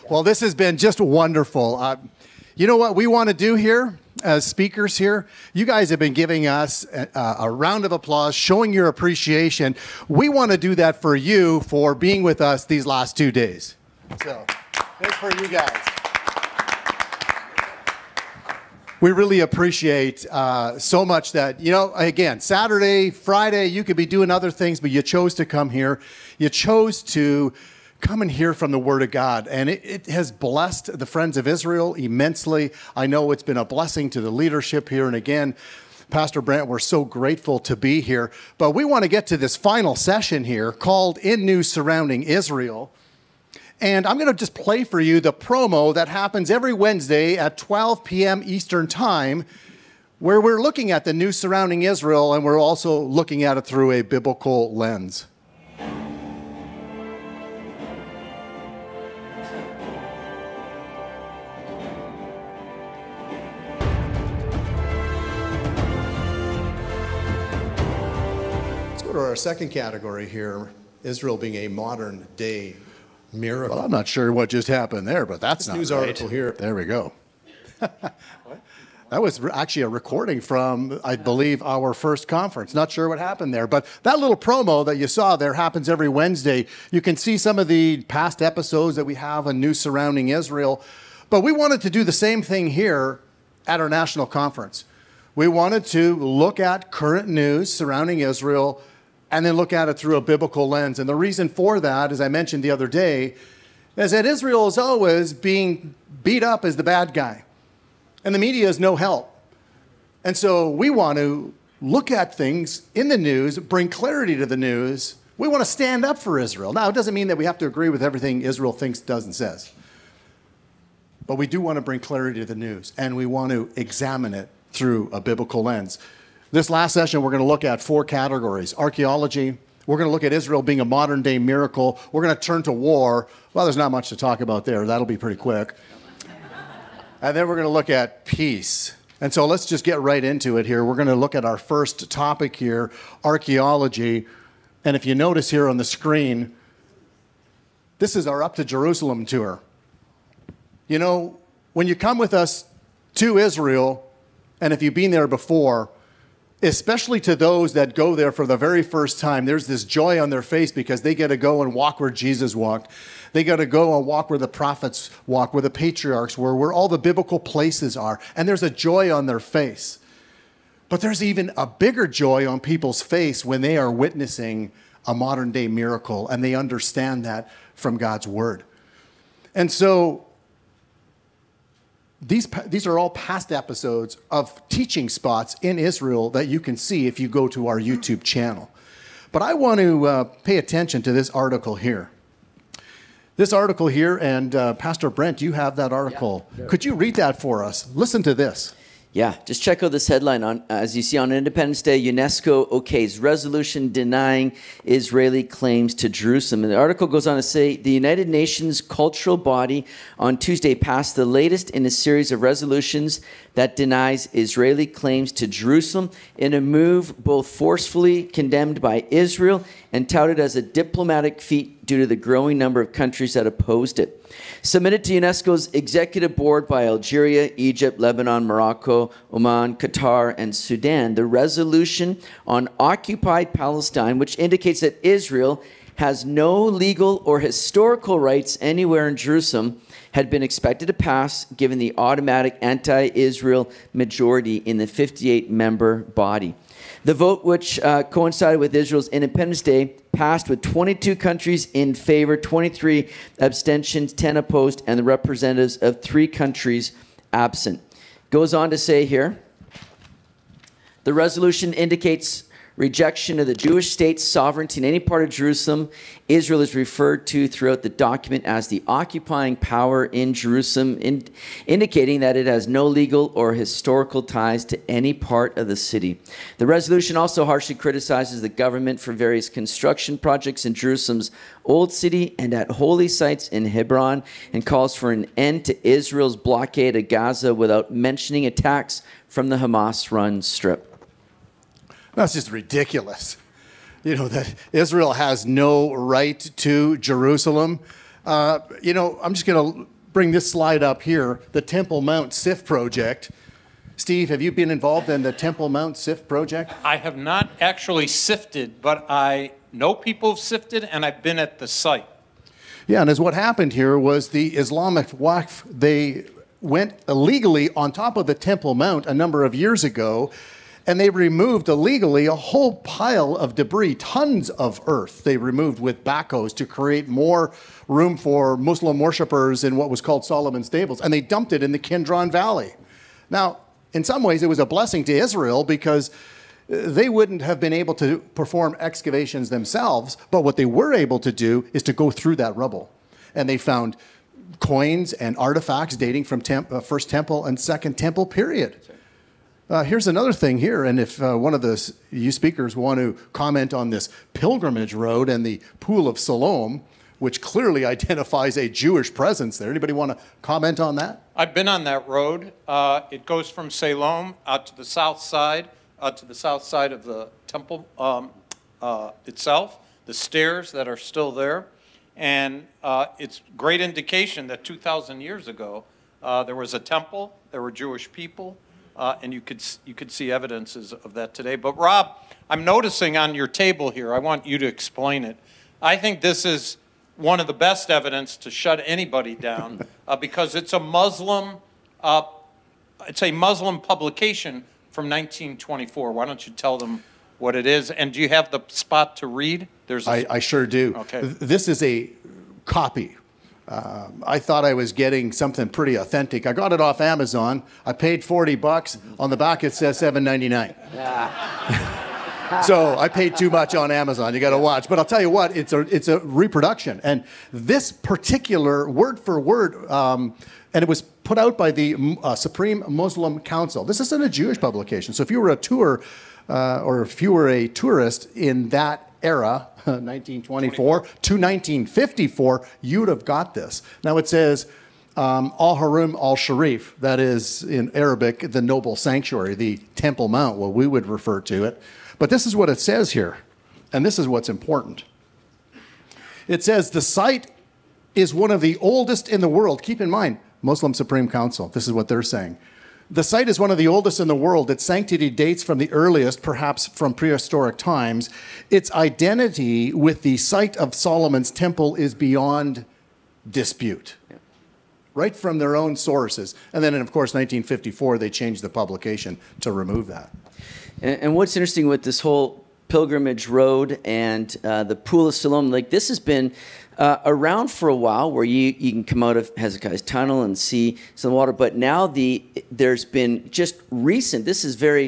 Well, this has been just wonderful. You know what we want to do here as speakers here? You guys have been giving us a round of applause, showing your appreciation. We want to do that for you for being with us these last 2 days. So, thanks for you guys. We really appreciate so much that, you know, again, Saturday, Friday, you could be doing other things, but you chose to come here. You chose to come and hear from the Word of God. And it has blessed the Friends of Israel immensely. I know it's been a blessing to the leadership here. And again, Pastor Brent, we're so grateful to be here. But we want to get to this final session here called In News Surrounding Israel. And I'm going to just play for you the promo that happens every Wednesday at 12 p.m. Eastern Time, where we're looking at the news surrounding Israel, and we're also looking at it through a biblical lens. Let's go to our second category here, Israel being a modern day miracle. Well, I'm not sure what just happened there, but that's not news right. article here. There we go. That was actually a recording from, I believe, our first conference. Not sure what happened there, but that little promo that you saw there happens every Wednesday. You can see some of the past episodes that we have on News Surrounding Israel, but we wanted to do the same thing here at our national conference. We wanted to look at current news surrounding Israel and then look at it through a biblical lens. And the reason for that, as I mentioned the other day, is that Israel is always being beat up as the bad guy. And the media is no help. And so we want to look at things in the news, bring clarity to the news. We want to stand up for Israel. Now, it doesn't mean that we have to agree with everything Israel thinks, does, and says. But we do want to bring clarity to the news, and we want to examine it through a biblical lens. This last session, we're going to look at 4 categories. Archaeology. We're going to look at Israel being a modern-day miracle. We're going to turn to war. Well, there's not much to talk about there. That'll be pretty quick. And then we're going to look at peace. And so let's just get right into it here. We're going to look at our first topic here, archaeology. And if you notice here on the screen, this is our Up to Jerusalem tour. You know, when you come with us to Israel, and if you've been there before, especially to those that go there for the very first time, there's this joy on their face because they get to go and walk where Jesus walked. They got to go and walk where the prophets walk, where the patriarchs were, where all the biblical places are. And there's a joy on their face. But there's even a bigger joy on people's face when they are witnessing a modern day miracle and they understand that from God's word. And so these are all past episodes of teaching spots in Israel that you can see if you go to our YouTube channel. But I want to pay attention to this article here. This article here, and Pastor Brent, you have that article. Yeah, could you read that for us? Listen to this. Yeah, just check out this headline. As you see, on Independence Day, UNESCO okays resolution denying Israeli claims to Jerusalem. And the article goes on to say, the United Nations cultural body on Tuesday passed the latest in a series of resolutions that denies Israeli claims to Jerusalem in a move both forcefully condemned by Israel and touted as a diplomatic feat due to the growing number of countries that opposed it. Submitted to UNESCO's executive board by Algeria, Egypt, Lebanon, Morocco, Oman, Qatar, and Sudan, the resolution on occupied Palestine, which indicates that Israel has no legal or historical rights anywhere in Jerusalem, had been expected to pass given the automatic anti-Israel majority in the 58-member body. The vote, which coincided with Israel's Independence Day, passed with 22 countries in favor, 23 abstentions, 10 opposed, and the representatives of 3 countries absent. Goes on to say here, the resolution indicates rejection of the Jewish state's sovereignty in any part of Jerusalem. Israel is referred to throughout the document as the occupying power in Jerusalem, indicating that it has no legal or historical ties to any part of the city. The resolution also harshly criticizes the government for various construction projects in Jerusalem's Old City and at holy sites in Hebron, and calls for an end to Israel's blockade of Gaza without mentioning attacks from the Hamas-run Strip. That's just ridiculous. You know, that Israel has no right to Jerusalem. You know, I'm just going to bring this slide up here, the Temple Mount SIF project. Steve, have you been involved in the Temple Mount SIF project? I have not actually sifted, but I know people have sifted, and I've been at the site. Yeah, and as what happened here was the Islamic Waqf, they went illegally on top of the Temple Mount a number of years ago, and they removed illegally a whole pile of debris, tons of earth they removed with backhoes to create more room for Muslim worshippers in what was called Solomon's Stables, and they dumped it in the Kidron Valley. Now, in some ways, it was a blessing to Israel because they wouldn't have been able to perform excavations themselves, but what they were able to do is to go through that rubble. And they found coins and artifacts dating from First Temple and Second Temple period. Here's another thing here, and if one of you speakers want to comment on this pilgrimage road and the Pool of Siloam, which clearly identifies a Jewish presence there. Anybody want to comment on that? I've been on that road. It goes from Siloam out to the south side of the temple itself, the stairs that are still there. And it's great indication that 2,000 years ago, there was a temple, there were Jewish people, and you could see evidences of that today. But Rob, I'm noticing on your table here, I want you to explain it. I think this is one of the best evidence to shut anybody down because it's a Muslim publication from 1924. Why don't you tell them what it is? And do you have the spot to read? I sure do. Okay. This is a copy. I thought I was getting something pretty authentic. I got it off Amazon. I paid $40. On the back it says $7.99. Yeah. So I paid too much on Amazon. You got to watch. But I'll tell you what, it's a reproduction. And this particular word for word, and it was put out by the Supreme Muslim Council. This isn't a Jewish publication. So if you were a or if you were a tourist in that era, 1924 to 1954, you'd have got this. Now it says Al-Haram al-Sharif, that is in Arabic, the noble sanctuary, the Temple Mount, what we would refer to it. But this is what it says here, and this is what's important. It says the site is one of the oldest in the world. Keep in mind, Muslim Supreme Council, this is what they're saying. The site is one of the oldest in the world. Its sanctity dates from the earliest, perhaps from prehistoric times. Its identity with the site of Solomon's temple is beyond dispute. Yeah. Right from their own sources. And then, of course, 1954, they changed the publication to remove that. And what's interesting with this whole pilgrimage road and the Pool of Siloam, like this has been around for a while, where you can come out of Hezekiah's tunnel and see some water. But now there's been just recent. This is very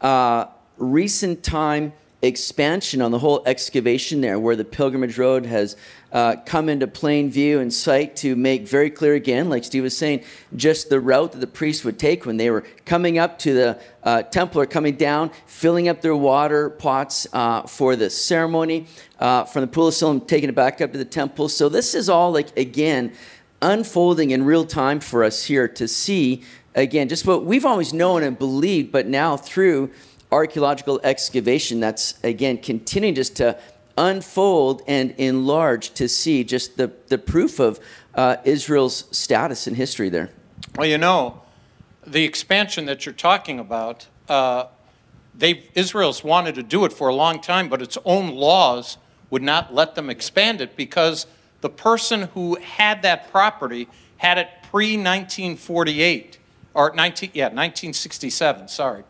recent time expansion on the whole excavation there, where the pilgrimage road has come into plain view and sight to make very clear again, like Steve was saying, just the route that the priests would take when they were coming up to the temple or coming down, filling up their water pots for the ceremony, from the Pool of Siloam, taking it back up to the temple. So this is all, like, again, unfolding in real time for us here to see, again, just what we've always known and believed, but now through archaeological excavation, that's, again, continuing just to unfold and enlarge to see just the proof of Israel's status in history there. Well, you know, the expansion that you're talking about, Israel's wanted to do it for a long time, but its own laws would not let them expand it because the person who had that property had it pre-1948, or 1967, sorry,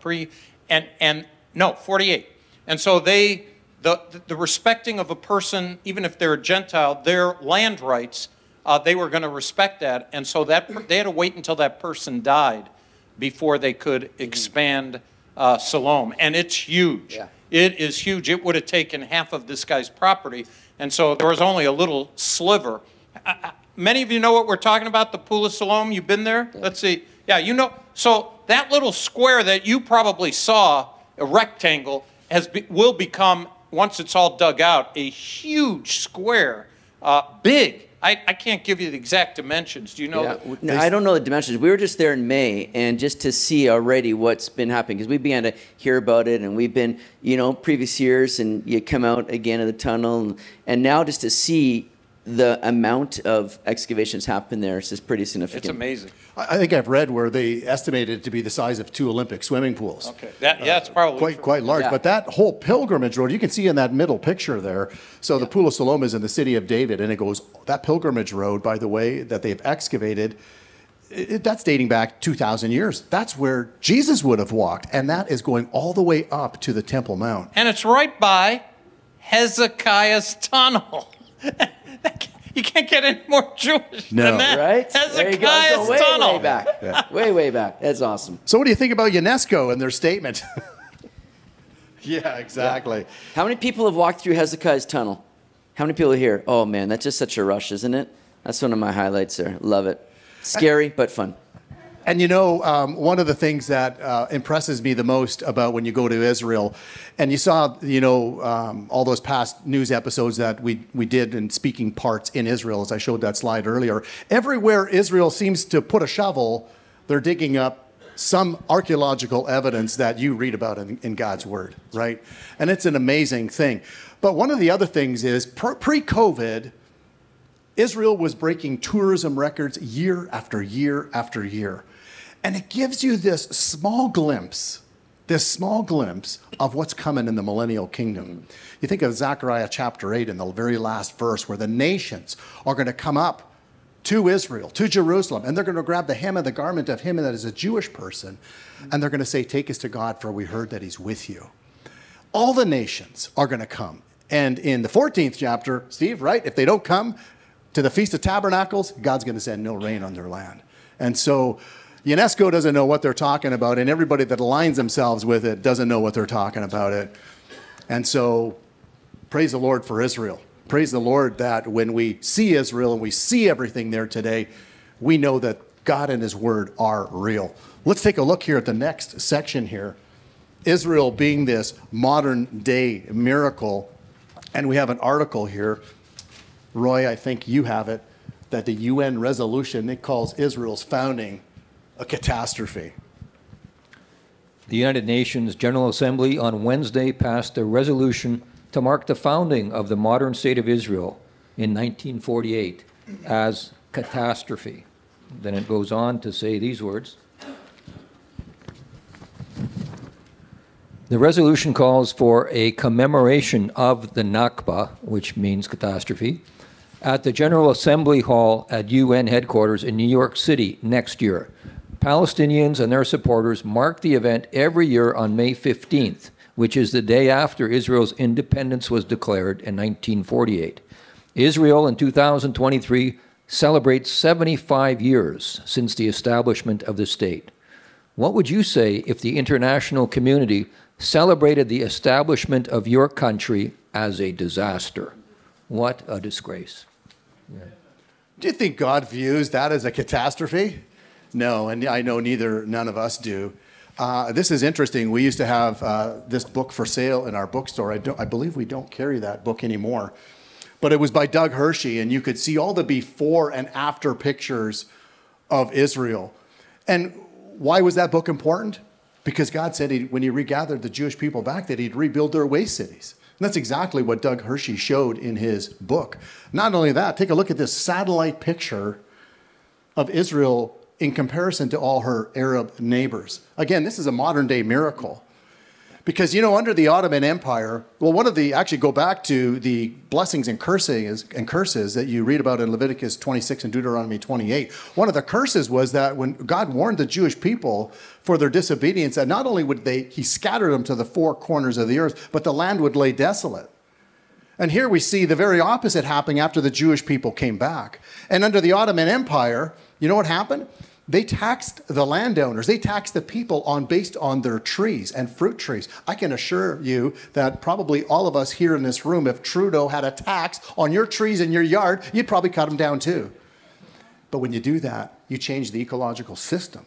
no, 48. And so the respecting of a person, even if they're a Gentile, their land rights, they were going to respect that. And so they had to wait until that person died before they could expand Siloam. And it's huge. Yeah. It is huge. It would have taken half of this guy's property. And so there was only a little sliver. Many of you know what we're talking about, the Pool of Siloam. You've been there? Yeah. Let's see. Yeah, you know. So that little square that you probably saw, a rectangle, will become, once it's all dug out, a huge square, big. I can't give you the exact dimensions. Do you know? Yeah. No, I don't know the dimensions. We were just there in May, and just to see already what's been happening, because we began to hear about it, and we've been, previous years, and you come out again of the tunnel, and now just to see the amount of excavations happened there is just pretty significant. It's amazing. I think I've read where they estimated it to be the size of 2 Olympic swimming pools. Okay, that's probably true. Quite large. Yeah. But that whole pilgrimage road, you can see in that middle picture there. So the Pool of Siloam is in the city of David, and it goes, that pilgrimage road, by the way, that they've excavated, that's dating back 2,000 years. That's where Jesus would have walked, and that is going all the way up to the Temple Mount. And it's right by Hezekiah's tunnel. You can't get any more Jewish No. than that. Right? There you go. Hezekiah's So way, tunnel. way back. Way back. That's awesome. So what do you think about UNESCO and their statement? Yeah, exactly. How many people have walked through Hezekiah's tunnel? How many people are here? Oh, man, that's just such a rush, isn't it? That's one of my highlights there. Love it. Scary, but fun. And you know, one of the things that impresses me the most about when you go to Israel, and you saw, you know, all those past news episodes that we did in speaking parts in Israel, as I showed that slide earlier, everywhere Israel seems to put a shovel, they're digging up some archaeological evidence that you read about in God's Word, right? And it's an amazing thing. But one of the other things is, pre-COVID, Israel was breaking tourism records year after year after year. And it gives you this small glimpse of what's coming in the millennial kingdom. You think of Zechariah chapter 8 in the very last verse, where the nations are going to come up to Israel, to Jerusalem, and they're going to grab the hem of the garment of him that is a Jewish person, and they're going to say, "Take us to God, for we heard that he's with you." All the nations are going to come. And in the 14th chapter, Steve, right, if they don't come to the Feast of Tabernacles, God's going to send no rain on their land. And so UNESCO doesn't know what they're talking about, and everybody that aligns themselves with it doesn't know what they're talking about it. And so praise the Lord for Israel. Praise the Lord that when we see Israel and we see everything there today, we know that God and his word are real. Let's take a look here at the next section here. Israel being this modern day miracle. And we have an article here. Roy, I think you have it, that the UN resolution, it calls Israel's founding a catastrophe. The United Nations General Assembly on Wednesday passed a resolution to mark the founding of the modern state of Israel in 1948 as catastrophe. Then it goes on to say these words. The resolution calls for a commemoration of the Nakba, which means catastrophe, at the General Assembly Hall at UN headquarters in New York City next year. Palestinians and their supporters mark the event every year on May 15th, which is the day after Israel's independence was declared in 1948. Israel in 2023 celebrates 75 years since the establishment of the state. What would you say if the international community celebrated the establishment of your country as a disaster? What a disgrace. Yeah. Do you think God views that as a catastrophe? No, and I know none of us do. This is interesting. We used to have this book for sale in our bookstore. I believe we don't carry that book anymore. But it was by Doug Hershey, and you could see all the before and after pictures of Israel. And why was that book important? Because God said when he regathered the Jewish people back, that he'd rebuild their waste cities. And that's exactly what Doug Hershey showed in his book. Not only that, take a look at this satellite picture of Israel in comparison to all her Arab neighbors. Again, this is a modern day miracle. Because, you know, under the Ottoman Empire, well, actually go back to the blessings and curses that you read about in Leviticus 26 and Deuteronomy 28. One of the curses was that when God warned the Jewish people for their disobedience, that not only would he scatter them to the four corners of the earth, but the land would lay desolate. And here we see the very opposite happening after the Jewish people came back. And under the Ottoman Empire, you know what happened? They taxed the landowners. They taxed the people based on their trees and fruit trees. I can assure you that probably all of us here in this room, if Trudeau had a tax on your trees in your yard, you'd probably cut them down too. But when you do that, you change the ecological system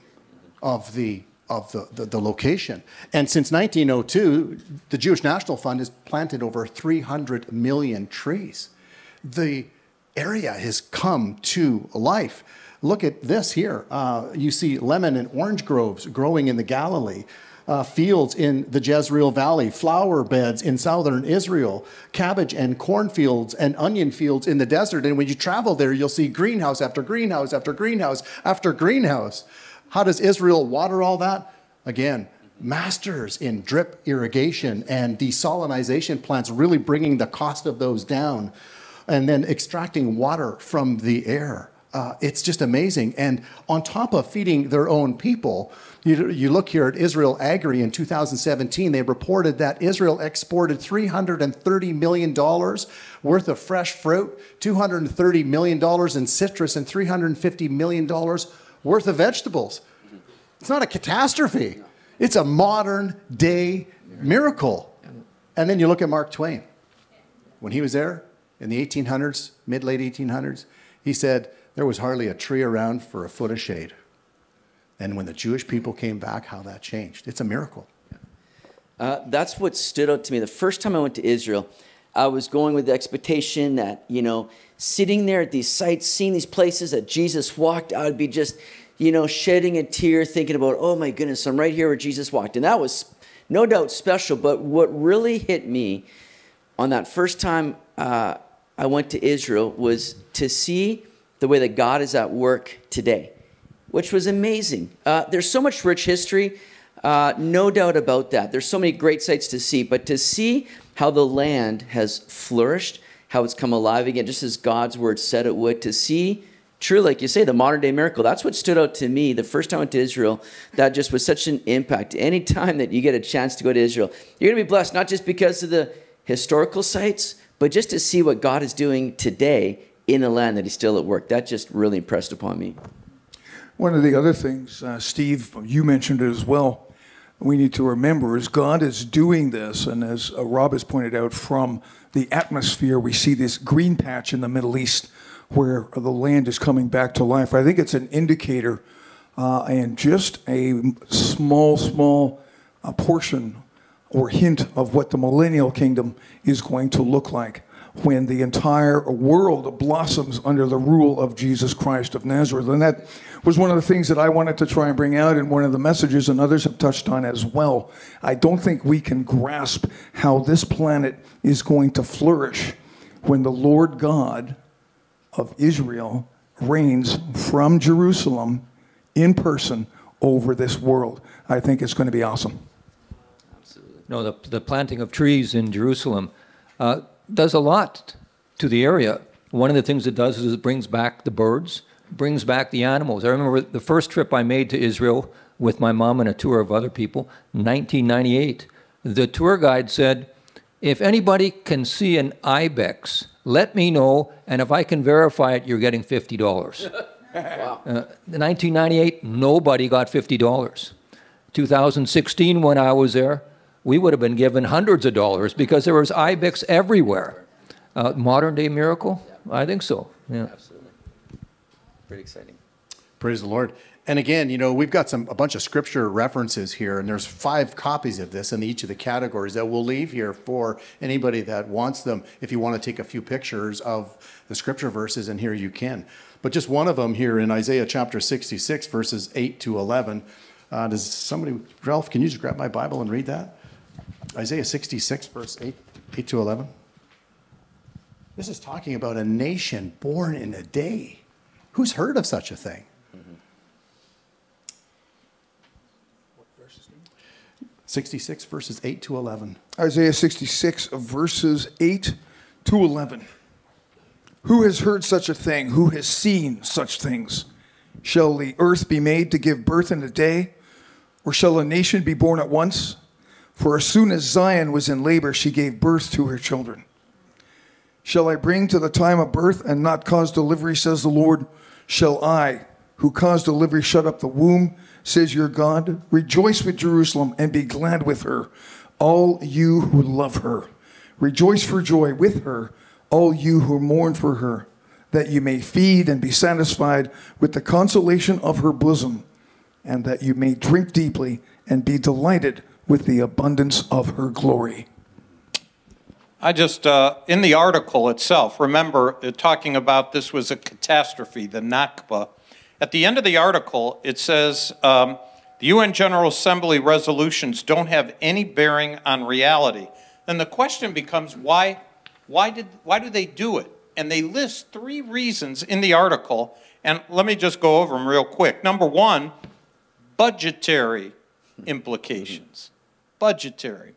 of the location. And since 1902, the Jewish National Fund has planted over 300 million trees. The area has come to life. Look at this here. You see lemon and orange groves growing in the Galilee. fields in the Jezreel Valley, flower beds in southern Israel, cabbage and cornfields and onion fields in the desert. And when you travel there, you'll see greenhouse after greenhouse after greenhouse after greenhouse. How does Israel water all that? Again, masters in drip irrigation and desalination plants, really bringing the cost of those down, and then extracting water from the air. It's just amazing. And on top of feeding their own people, you look here at Israel Agri in 2017, they reported that Israel exported $330 million worth of fresh fruit, $230 million in citrus, and $350 million worth of vegetables. It's not a catastrophe. It's a modern day miracle. And then you look at Mark Twain. When he was there in the 1800s, mid-late 1800s, he said there was hardly a tree around for a foot of shade. And when the Jewish people came back, how that changed. It's a miracle. That's what stood out to me. The first time I went to Israel, I was going with the expectation that, sitting there at these sites, seeing these places that Jesus walked, I would be just, shedding a tear, thinking about, oh my goodness, I'm right here where Jesus walked. And that was no doubt special. But what really hit me on that first time I went to Israel was to see the way that God is at work today, which was amazing. There's so much rich history, no doubt about that. There's so many great sights to see, but to see how the land has flourished, how it's come alive again, just as God's word said it would, to see, true, like you say, the modern day miracle. That's what stood out to me the first time I went to Israel. That just was such an impact. Any time that you get a chance to go to Israel, you're going to be blessed, not just because of the historical sites, but just to see what God is doing today in the land that he's still at work. That just really impressed upon me. One of the other things, Steve, you mentioned it as well, we need to remember is God is doing this, and as Rob has pointed out, from the atmosphere, we see this green patch in the Middle East where the land is coming back to life. I think it's an indicator and just a small portion or hint of what the millennial kingdom is going to look like when the entire world blossoms under the rule of Jesus Christ of Nazareth. And that was one of the things that I wanted to try and bring out in one of the messages, and others have touched on as well. I don't think we can grasp how this planet is going to flourish when the Lord God of Israel reigns from Jerusalem in person over this world. I think it's going to be awesome. No, the planting of trees in Jerusalem does a lot to the area. One of the things it does is it brings back the birds, brings back the animals. I remember the first trip I made to Israel with my mom and a tour of other people, 1998. The tour guide said, if anybody can see an ibex, let me know, and if I can verify it, you're getting $50. Wow. In 1998, nobody got $50. 2016, when I was there, we would have been given hundreds of dollars because there was ibex everywhere. Modern day miracle? Yeah. I think so. Yeah. Absolutely. Pretty exciting. Praise the Lord. And again, we've got a bunch of scripture references here, and there's 5 copies of this in each of the categories that we'll leave here for anybody that wants them. If you want to take a few pictures of the scripture verses, and here you can. But just one of them here in Isaiah chapter 66, verses 8 to 11. Does somebody, Ralph, can you just grab my Bible and read that? Isaiah 66, verse 8 to 11. This is talking about a nation born in a day. Who's heard of such a thing? 66 verses 8 to 11. Isaiah 66 verses 8 to 11. Who has heard such a thing? Who has seen such things? Shall the earth be made to give birth in a day? Or shall a nation be born at once? For as soon as Zion was in labor, she gave birth to her children. Shall I bring to the time of birth and not cause delivery, says the Lord? Shall I, who cause delivery, shut up the womb, says your God? Rejoice with Jerusalem and be glad with her, all you who love her. Rejoice for joy with her, all you who mourn for her, that you may feed and be satisfied with the consolation of her bosom, and that you may drink deeply and be delighted with the abundance of her glory. I just, in the article itself, remember talking about this was a catastrophe, the Nakba. At the end of the article, it says, the the UN General Assembly resolutions don't have any bearing on reality, then the question becomes why do they do it? And they list 3 reasons in the article, and let me just go over them real quick. Number 1, budgetary implications. Budgetary.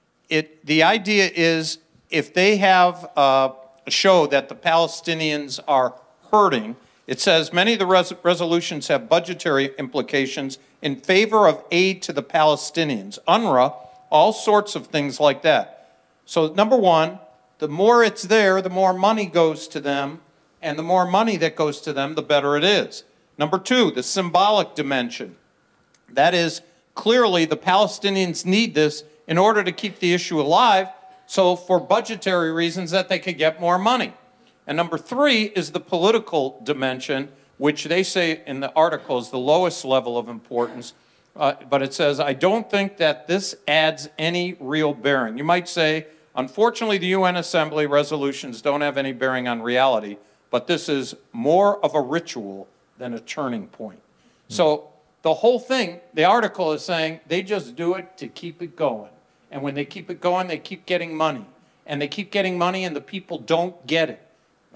The idea is if they have a show that the Palestinians are hurting, it says many of the resolutions have budgetary implications in favor of aid to the Palestinians. UNRWA, all sorts of things like that. So number 1, the more it's there, the more money goes to them, and the more money that goes to them, the better it is. Number 2, the symbolic dimension. That is, clearly the Palestinians need this in order to keep the issue alive, so for budgetary reasons that they could get more money. And number 3 is the political dimension, which they say in the article is the lowest level of importance. But it says, I don't think that this adds any real bearing. You might say, unfortunately, the UN Assembly resolutions don't have any bearing on reality, but this is more of a ritual than a turning point. So the whole thing, the article is saying they just do it to keep it going. And when they keep it going, they keep getting money. And they keep getting money and the people don't get it.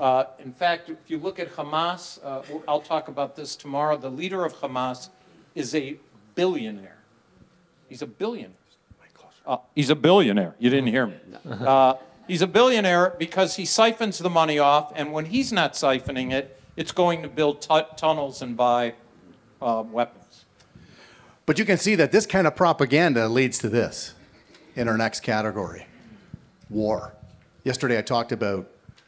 In fact, if you look at Hamas, I'll talk about this tomorrow, the leader of Hamas is a billionaire. He's a billionaire. He's a billionaire. You didn't hear me. He's a billionaire because he siphons the money off, and when he's not siphoning it, it's going to build tunnels and buy weapons. But you can see that this kind of propaganda leads to this in our next category, war. Yesterday I talked about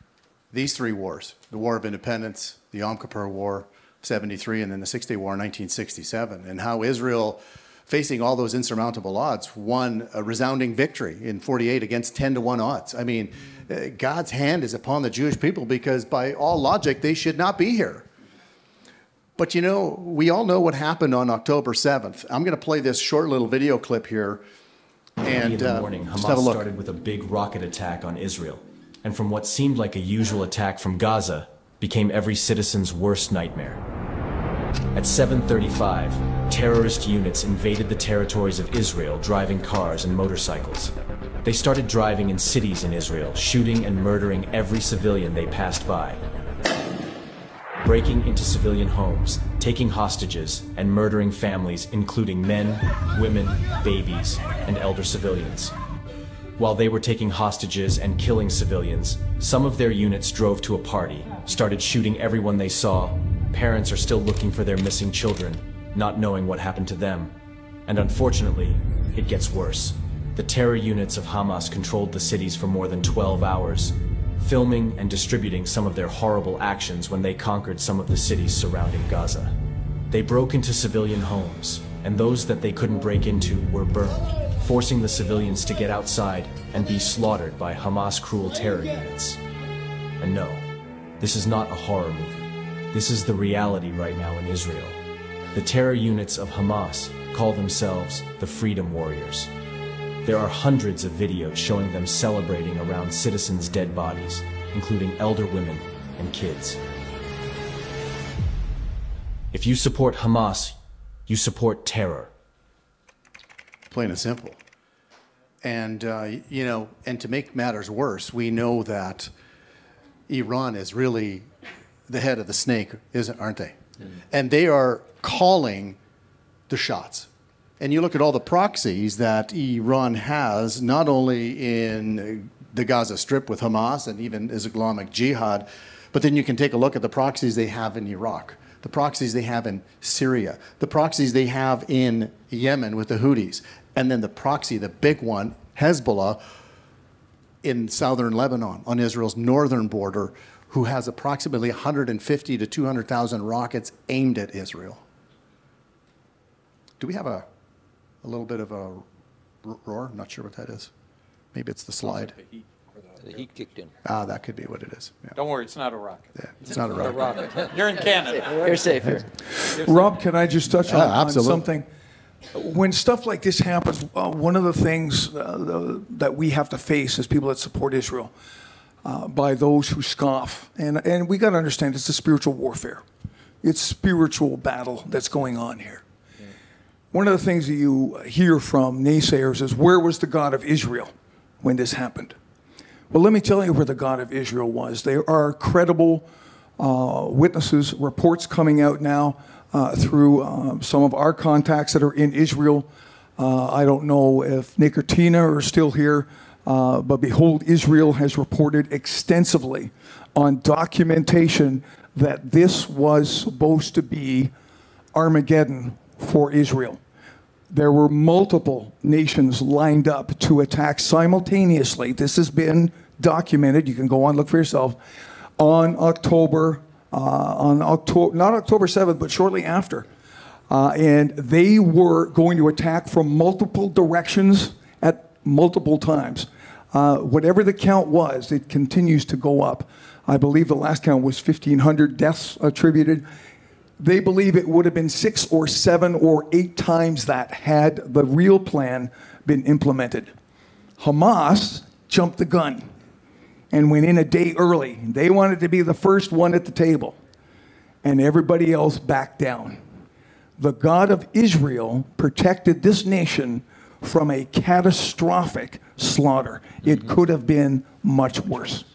these 3 wars, the War of Independence, the Yom Kippur War, 73, and then the Six-Day War in 1967, and how Israel, facing all those insurmountable odds, won a resounding victory in 48 against 10-to-1 odds. I mean, God's hand is upon the Jewish people because by all logic, they should not be here. But you know, we all know what happened on October 7th. I'm going to play this short little video clip here. And in the morning, just have a Hamas look. started with a big rocket attack on Israel. And from what seemed like a usual attack from Gaza, became every citizen's worst nightmare. At 7:35, terrorist units invaded the territories of Israel, driving cars and motorcycles. They started driving in cities in Israel, shooting and murdering every civilian they passed by. Breaking into civilian homes, taking hostages, and murdering families, including men, women, babies, and elder civilians. While they were taking hostages and killing civilians, some of their units drove to a party, started shooting everyone they saw. Parents are still looking for their missing children, not knowing what happened to them. And unfortunately, it gets worse. The terror units of Hamas controlled the cities for more than 12 hours, filming and distributing some of their horrible actions when they conquered some of the cities surrounding Gaza. They broke into civilian homes, and those that they couldn't break into were burned, forcing the civilians to get outside and be slaughtered by Hamas cruel terror units. And no, this is not a horror movie. This is the reality right now in Israel. The terror units of Hamas call themselves the Freedom Warriors. There are hundreds of videos showing them celebrating around citizens' dead bodies, including elder women and kids. If you support Hamas, you support terror. Plain and simple. And, you know, and to make matters worse, we know that Iran is really the head of the snake, aren't they? And they are calling the shots. And you look at all the proxies that Iran has, not only in the Gaza Strip with Hamas and even Islamic Jihad, but then you can take a look at the proxies they have in Iraq, the proxies they have in Syria, the proxies they have in Yemen with the Houthis, and then the proxy, the big one, Hezbollah, in southern Lebanon on Israel's northern border, who has approximately 150 to 200,000 rockets aimed at Israel. Do we have a little bit of a roar? I'm not sure what that is. Maybe it's the slide. The heat kicked in. Ah, that could be what it is. Yeah. Don't worry, it's not a rocket. Yeah, it's not a rocket. You're in Canada. You're safe here. Rob, can I just touch on absolutely. something? When stuff like this happens, one of the things that we have to face as people that support Israel, by those who scoff, and we got to understand it's a spiritual warfare. It's spiritual battle that's going on here. one of the things that you hear from naysayers is, where was the God of Israel when this happened? Well, let me tell you where the God of Israel was. There are credible witnesses, reports coming out now through some of our contacts that are in Israel. I don't know if Nick or Tina are still here, but Behold Israel has reported extensively on documentation that this was supposed to be Armageddon for Israel. There were multiple nations lined up to attack simultaneously. This has been documented. You can go on, look for yourself. On October, not October 7th, but shortly after. And they were going to attack from multiple directions at multiple times. Whatever the count was, it continues to go up. I believe the last count was 1,500 deaths attributed. They believe it would have been 6 or 7 or 8 times that had the real plan been implemented. Hamas jumped the gun and went in a day early. They wanted to be the first one at the table, and everybody else backed down. The God of Israel protected this nation from a catastrophic slaughter. It could have been much worse.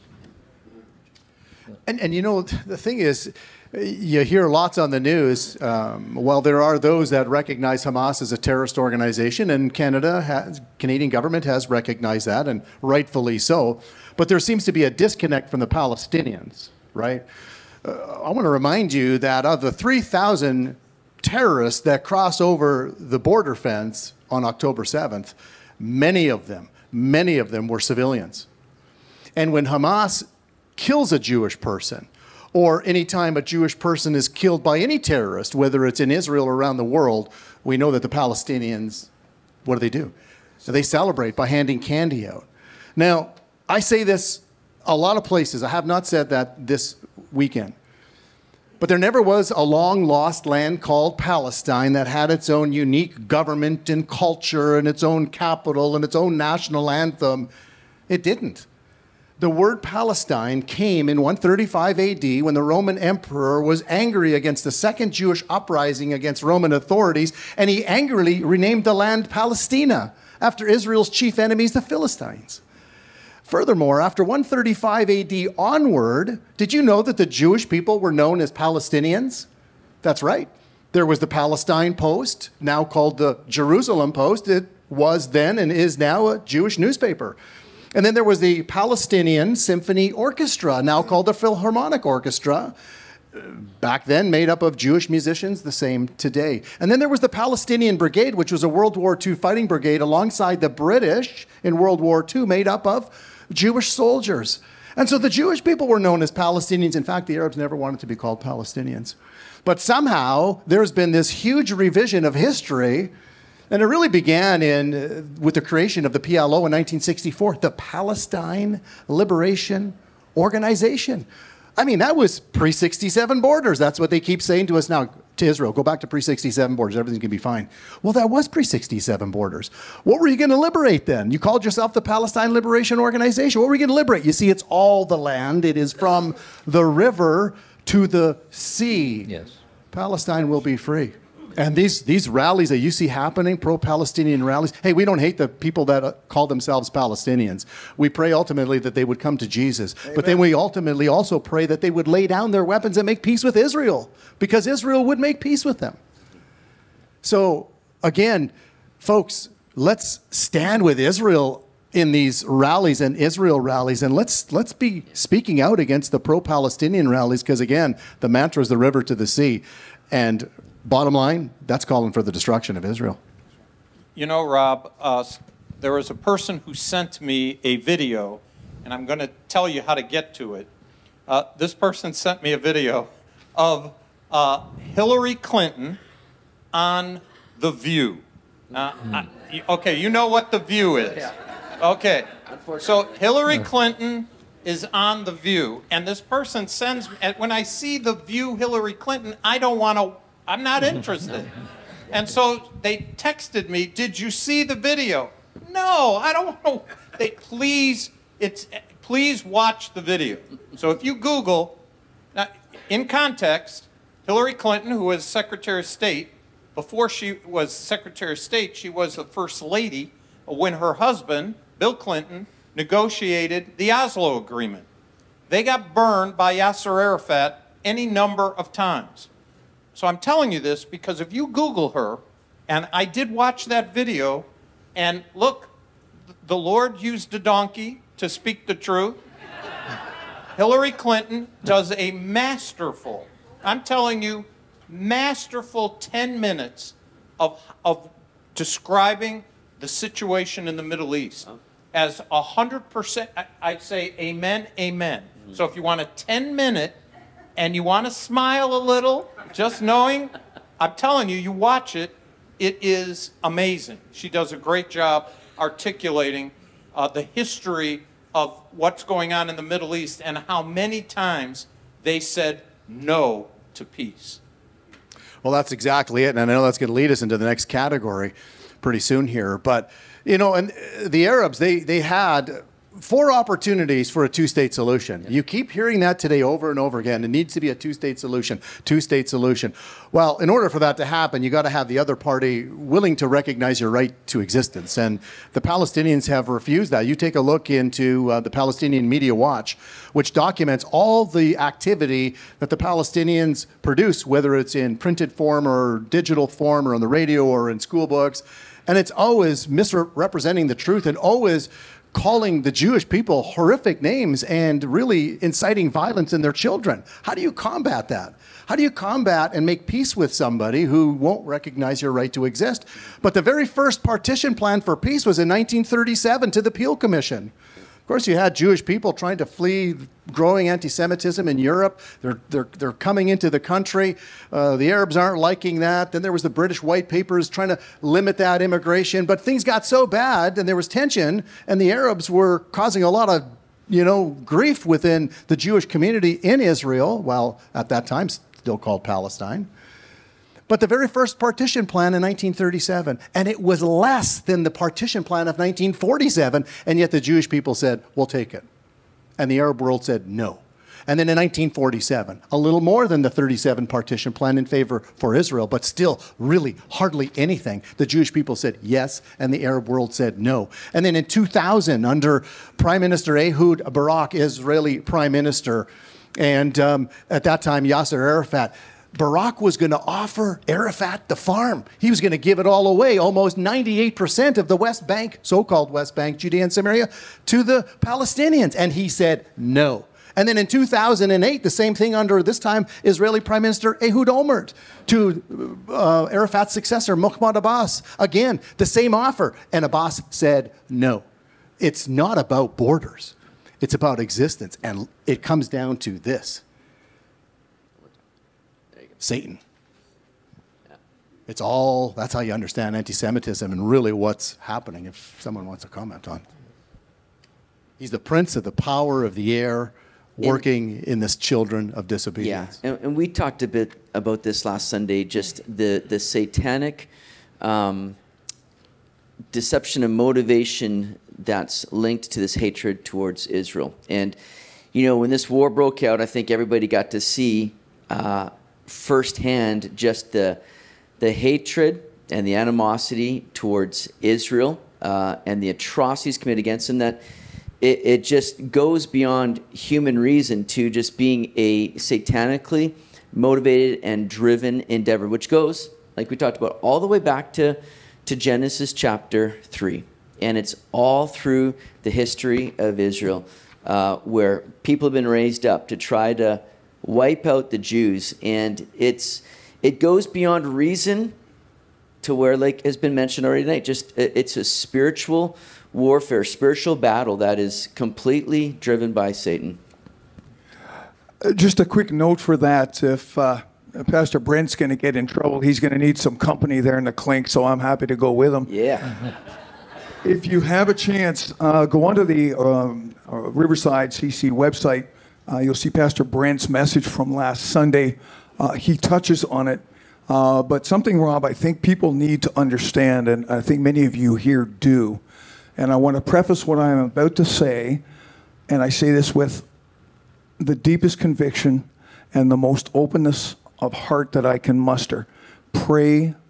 And you know, the thing is, you hear lots on the news. Well, there are those that recognize Hamas as a terrorist organization, and Canadian government has recognized that, and rightfully so. But there seems to be a disconnect from the Palestinians, right? I want to remind you that of the 3,000 terrorists that cross over the border fence on October 7th, many of them were civilians. And when Hamas kills a Jewish person, or any time a Jewish person is killed by any terrorist, whether it's in Israel or around the world, we know that the Palestinians, what do? So they celebrate by handing candy out. Now, I say this a lot of places. I have not said that this weekend. But there never was a long-lost land called Palestine that had its own unique government and culture and its own capital and its own national anthem. It didn't. The word Palestine came in 135 AD when the Roman emperor was angry against the second Jewish uprising against Roman authorities, and he angrily renamed the land Palestina after Israel's chief enemies, the Philistines. Furthermore, after 135 AD onward, did you know that the Jewish people were known as Palestinians? That's right. There was the Palestine Post, now called the Jerusalem Post. It was then and is now a Jewish newspaper. And then there was the Palestinian Symphony Orchestra, now called the Philharmonic Orchestra, back then made up of Jewish musicians, the same today. And then there was the Palestinian Brigade, which was a World War II fighting brigade alongside the British in World War II, made up of Jewish soldiers. And so the Jewish people were known as Palestinians. In fact, the Arabs never wanted to be called Palestinians. But somehow there's been this huge revision of history. And it really began with the creation of the PLO in 1964, the Palestine Liberation Organization. I mean, that was pre-67 borders. That's what they keep saying to us now, to Israel. Go back to pre-67 borders. Everything's going to be fine. Well, that was pre-67 borders. What were you going to liberate then? You called yourself the Palestine Liberation Organization. What were you going to liberate? You see, it's all the land. It is from the river to the sea. Yes. Palestine will be free. And these rallies that you see happening, pro-Palestinian rallies, hey, we don't hate the people that call themselves Palestinians. We pray ultimately that they would come to Jesus. Amen. But then we ultimately also pray that they would lay down their weapons and make peace with Israel, because Israel would make peace with them. So, again, folks, let's stand with Israel in these rallies and Israel rallies, and let's be speaking out against the pro-Palestinian rallies, because, again, the mantra is the river to the sea. And bottom line, that's calling for the destruction of Israel. You know, Rob, there was a person who sent me a video, and I'm going to tell you how to get to it. This person sent me a video of Hillary Clinton on The View. Okay, you know what The View is. Okay, so Hillary Clinton is on The View, and this person sends me, when I see The View Hillary Clinton, I'm not interested. And so they texted me, did you see the video? No, I don't want to. Please watch the video. So if you Google, in context, Hillary Clinton, who was Secretary of State, before she was Secretary of State, she was the First Lady when her husband, Bill Clinton, negotiated the Oslo Agreement. They got burned by Yasser Arafat any number of times. So I'm telling you this because if you Google her, and I did watch that video, and look, the Lord used a donkey to speak the truth. Hillary Clinton does a masterful, I'm telling you, masterful 10 minutes of describing the situation in the Middle East as 100%, I say amen, amen. So if you want a 10-minute and you want to smile a little, just knowing, I'm telling you, you watch it, it is amazing. She does a great job articulating the history of what's going on in the Middle East and how many times they said no to peace. Well, that's exactly it. And I know that's going to lead us into the next category pretty soon here. But, you know, and the Arabs, they had 4 opportunities for a two-state solution. You keep hearing that today over and over again. It needs to be a two-state solution, two-state solution. Well, in order for that to happen, you got to have the other party willing to recognize your right to existence. And the Palestinians have refused that. You take a look into the Palestinian Media Watch, which documents all the activity that the Palestinians produce, whether it's in printed form or digital form or on the radio or in school books. And it's always misrepresenting the truth and always calling the Jewish people horrific names and really inciting violence in their children. How do you combat that? How do you combat and make peace with somebody who won't recognize your right to exist? But the very first partition plan for peace was in 1937 to the Peel Commission. Of course, you had Jewish people trying to flee growing anti-Semitism in Europe. They're coming into the country. The Arabs aren't liking that. Then there was the British White Papers trying to limit that immigration. But things got so bad, and there was tension, and the Arabs were causing a lot of, grief within the Jewish community in Israel, well, at that time, still called Palestine. But the very first partition plan in 1937, and it was less than the partition plan of 1947, and yet the Jewish people said, we'll take it. And the Arab world said no. And then in 1947, a little more than the 37 partition plan in favor for Israel, but still really hardly anything. The Jewish people said yes, and the Arab world said no. And then in 2000, under Prime Minister Ehud Barak, Israeli Prime Minister, and at that time, Yasser Arafat, Barak was going to offer Arafat the farm. He was going to give it all away, almost 98% of the West Bank, so-called West Bank, Judea and Samaria, to the Palestinians. And he said no. And then in 2008, the same thing under, this time, Israeli Prime Minister Ehud Olmert to Arafat's successor, Mahmoud Abbas. Again, the same offer. And Abbas said no. It's not about borders. It's about existence. And it comes down to this. Satan. It's all, that's how you understand anti-Semitism and really what's happening, if someone wants to comment on. He's the prince of the power of the air, working in this children of disobedience. Yeah, and we talked a bit about this last Sunday, just the satanic deception and motivation that's linked to this hatred towards Israel. And, when this war broke out, I think everybody got to see firsthand just the hatred and the animosity towards Israel and the atrocities committed against them, that it just goes beyond human reason to just being a satanically motivated and driven endeavor, which goes, like we talked about, all the way back to Genesis chapter 3. And it's all through the history of Israel, where people have been raised up to try to wipe out the Jews. And it goes beyond reason to where, like has been mentioned already tonight, just it's a spiritual warfare, spiritual battle that is completely driven by Satan. Just a quick note for that. If Pastor Brent's going to get in trouble, he's going to need some company there in the clink, so I'm happy to go with him. Yeah. If you have a chance, go onto the Riverside CC website. You'll see Pastor Brent's message from last Sunday. He touches on it. But something, Rob, I think people need to understand, and I think many of you here do. And I want to preface what I am about to say, and I say this with the deepest conviction and the most openness of heart that I can muster. Pray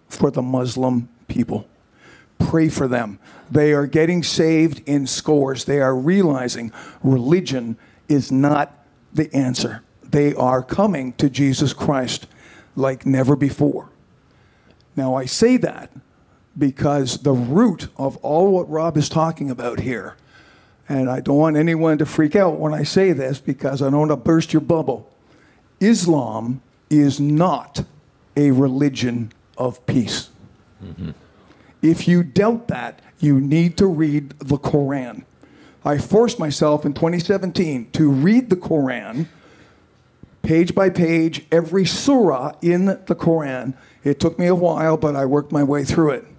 for the Muslim people. Pray for them. They are getting saved in scores. They are realizing religion is not the answer. They are coming to Jesus Christ like never before. Now, I say that because the root of all what Rob is talking about here, and I don't want anyone to freak out when I say this because I don't want to burst your bubble. Islam is not a religion of peace. Mm-hmm. If you doubt that, you need to read the Quran. I forced myself in 2017 to read the Quran, page by page, every surah in the Quran. It took me a while, but I worked my way through it.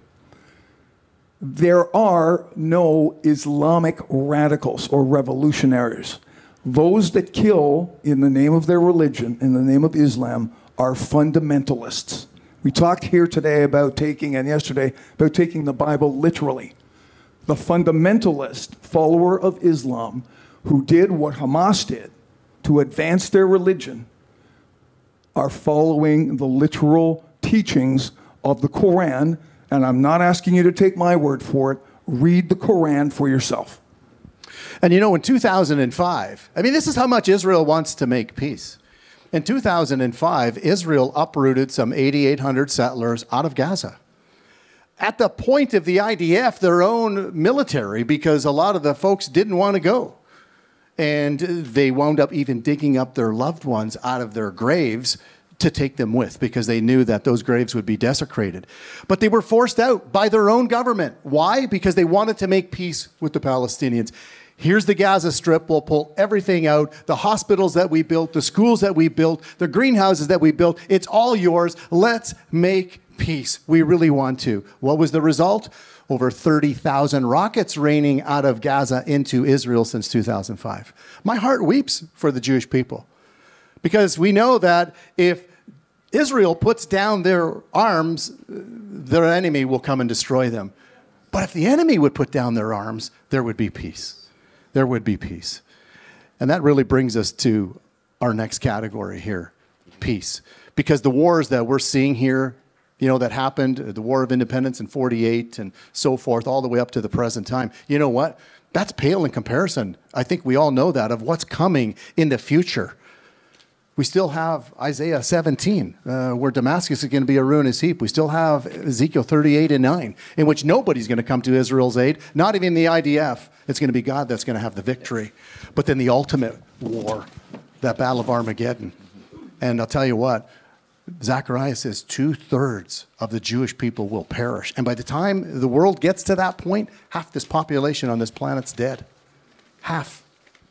There are no Islamic radicals or revolutionaries. Those that kill in the name of their religion, in the name of Islam, are fundamentalists. We talked here today about taking, and yesterday, about taking the Bible literally. The fundamentalist follower of Islam who did what Hamas did to advance their religion are following the literal teachings of the Quran. And I'm not asking you to take my word for it. Read the Quran for yourself. And you know, in 2005, I mean, this is how much Israel wants to make peace. In 2005, Israel uprooted some 8,800 settlers out of Gaza. At the point of the IDF, their own military, because a lot of the folks didn't want to go. And they wound up even digging up their loved ones out of their graves to take them with, because they knew that those graves would be desecrated. But they were forced out by their own government. Why? Because they wanted to make peace with the Palestinians. Here's the Gaza Strip. We'll pull everything out. The hospitals that we built, the schools that we built, the greenhouses that we built, it's all yours. Let's make peace. We really want to. What was the result? Over 30,000 rockets raining out of Gaza into Israel since 2005. My heart weeps for the Jewish people, because we know that if Israel puts down their arms, their enemy will come and destroy them. But if the enemy would put down their arms, there would be peace. There would be peace. And that really brings us to our next category here, peace. Because the wars that we're seeing here, you know, that happened, the War of Independence in 48 and so forth, all the way up to the present time, you know what? That's pale in comparison. I think we all know that, of what's coming in the future. We still have Isaiah 17, where Damascus is going to be a ruinous heap. We still have Ezekiel 38:9, in which nobody's going to come to Israel's aid, not even the IDF. It's going to be God that's going to have the victory. But then the ultimate war, that battle of Armageddon. And I'll tell you what, Zechariah says 2/3 of the Jewish people will perish. And by the time the world gets to that point, half this population on this planet's dead. Half.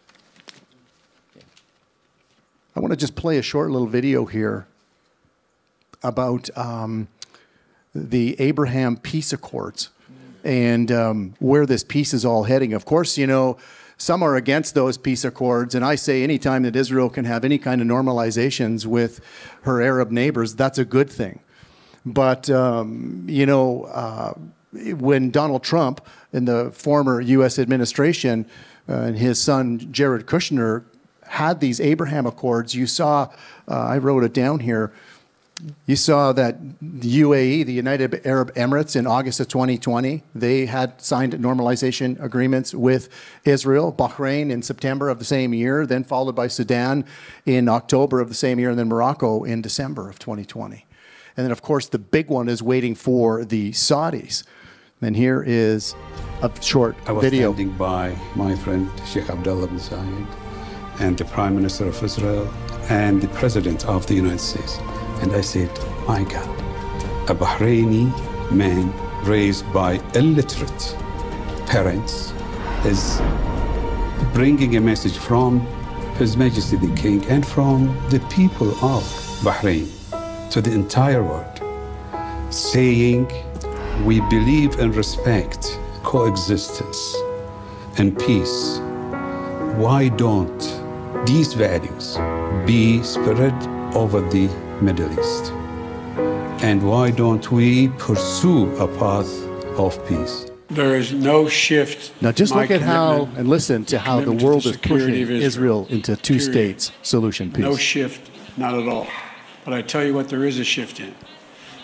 I want to just play a short little video here about the Abraham Peace Accords and where this peace is all heading. Of course, you know, some are against those peace accords, and I say anytime that Israel can have any kind of normalizations with her Arab neighbors, that's a good thing. But, you know, when Donald Trump in the former U.S. administration and his son Jared Kushner had these Abraham Accords, you saw, I wrote it down here, you saw that the UAE, the United Arab Emirates, in August of 2020, they had signed normalization agreements with Israel. Bahrain in September of the same year, then followed by Sudan in October of the same year, and then Morocco in December of 2020. And then, of course, the big one is waiting for the Saudis. And here is a short video. I was standing by my friend Sheikh Abdullah bin Zayed and the Prime Minister of Israel and the President of the United States. And I said, my God, a Bahraini man raised by illiterate parents is bringing a message from His Majesty the King and from the people of Bahrain to the entire world, saying, we believe and respect coexistence and peace. Why don't these values be spread over the Middle East? And why don't we pursue a path of peace? There is no shift. Now just look at how, and listen to how the world is pushing Israel into two-states solution peace. No shift, not at all. But I tell you what there is a shift in.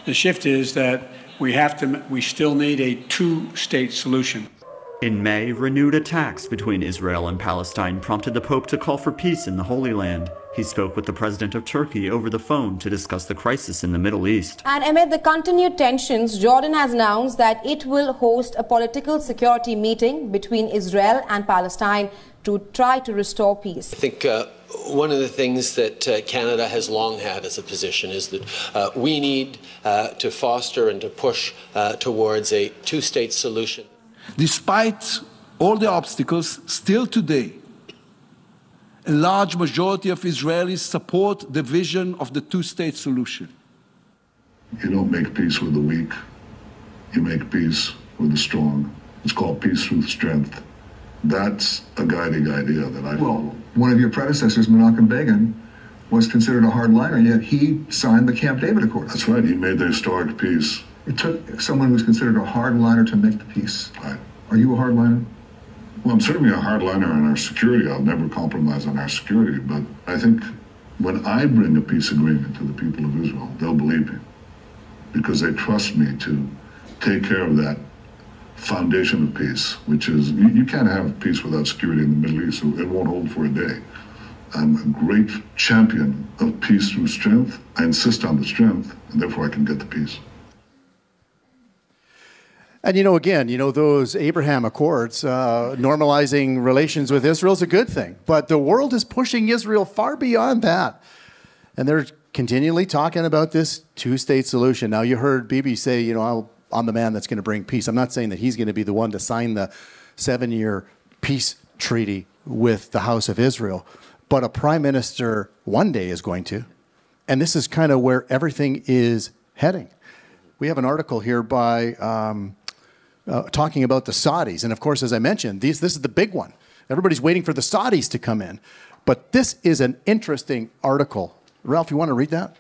The shift is that we still need a two-state solution. In May, renewed attacks between Israel and Palestine prompted the Pope to call for peace in the Holy Land. He spoke with the president of Turkey over the phone to discuss the crisis in the Middle East. And amid the continued tensions, Jordan has announced that it will host a political security meeting between Israel and Palestine to try to restore peace. I think one of the things that Canada has long had as a position is that we need to foster and to push towards a two-state solution. Despite all the obstacles, still today, a large majority of Israelis support the vision of the two-state solution. You don't make peace with the weak, you make peace with the strong. It's called peace through strength. That's a guiding idea that I follow. Well, one of your predecessors, Menachem Begin, was considered a hardliner, yet he signed the Camp David Accords. That's right, he made the historic peace. It took someone who was considered a hardliner to make the peace. Right. Are you a hardliner? Well, I'm certainly a hardliner on our security. I'll never compromise on our security. But I think when I bring a peace agreement to the people of Israel, they'll believe me because they trust me to take care of that foundation of peace, which is you can't have peace without security in the Middle East. So it won't hold for a day. I'm a great champion of peace through strength. I insist on the strength, and therefore I can get the peace. And, again, those Abraham Accords, normalizing relations with Israel is a good thing. But the world is pushing Israel far beyond that. And they're continually talking about this two-state solution. Now, you heard Bibi say, I'm the man that's going to bring peace. I'm not saying that he's going to be the one to sign the 7-year peace treaty with the House of Israel. But a prime minister one day is going to. And this is kind of where everything is heading. We have an article here by... talking about the Saudis. And of course, as I mentioned, this is the big one. Everybody's waiting for the Saudis to come in. But this is an interesting article. Ralph, you want to read that?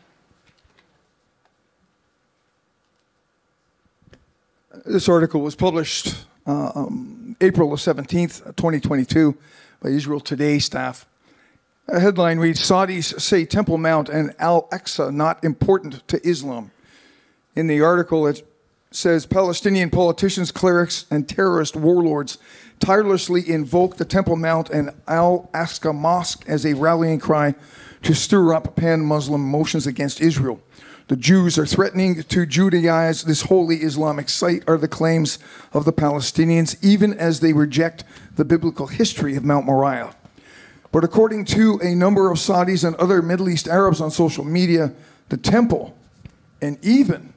This article was published April the 17th, 2022 by Israel Today staff. A headline reads, Saudis say Temple Mount and Al-Aqsa not important to Islam. In the article, it says Palestinian politicians, clerics, and terrorist warlords tirelessly invoke the Temple Mount and Al-Aqsa Mosque as a rallying cry to stir up pan-Muslim motions against Israel. The Jews are threatening to Judaize this holy Islamic site, are the claims of the Palestinians, even as they reject the biblical history of Mount Moriah. But according to a number of Saudis and other Middle East Arabs on social media, the temple and even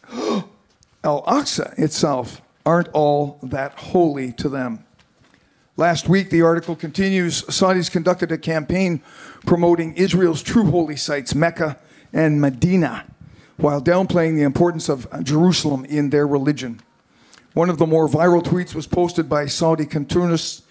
Al-Aqsa itself aren't all that holy to them. Last week, the article continues, Saudis conducted a campaign promoting Israel's true holy sites, Mecca and Medina, while downplaying the importance of Jerusalem in their religion. One of the more viral tweets was posted by Saudi cartoonist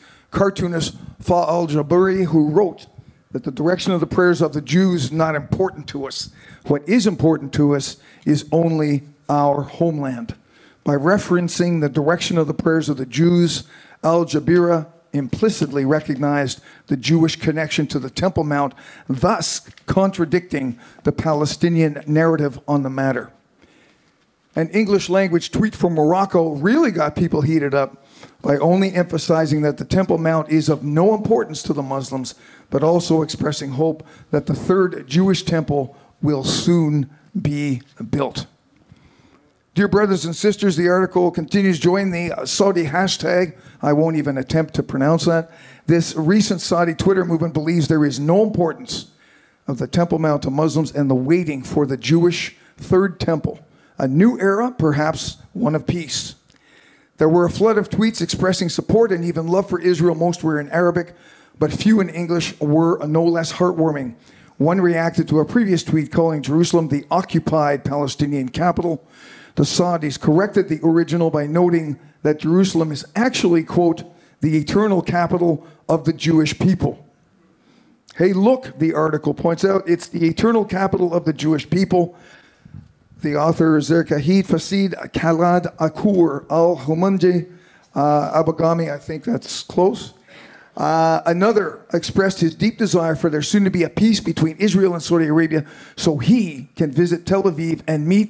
Fa al-Jabari, who wrote that the direction of the prayers of the Jews is not important to us. What is important to us is only our homeland. By referencing the direction of the prayers of the Jews, Al-Jabira implicitly recognized the Jewish connection to the Temple Mount, thus contradicting the Palestinian narrative on the matter. An English language tweet from Morocco really got people heated up by only emphasizing that the Temple Mount is of no importance to the Muslims, but also expressing hope that the third Jewish temple will soon be built. Dear brothers and sisters, the article continues. Join the Saudi hashtag. I won't even attempt to pronounce that. This recent Saudi Twitter movement believes there is no importance of the Temple Mount to Muslims and the waiting for the Jewish third temple. A new era, perhaps one of peace. There were a flood of tweets expressing support and even love for Israel. Most were in Arabic, but few in English were no less heartwarming. One reacted to a previous tweet calling Jerusalem the occupied Palestinian capital. The Saudis corrected the original by noting that Jerusalem is actually, quote, the eternal capital of the Jewish people. Hey, look, the article points out, it's the eternal capital of the Jewish people. The author, Zerkahid Fasid Khalad Akur al-Humanji Abagami, I think that's close. Another expressed his deep desire for there soon to be a peace between Israel and Saudi Arabia so he can visit Tel Aviv and meet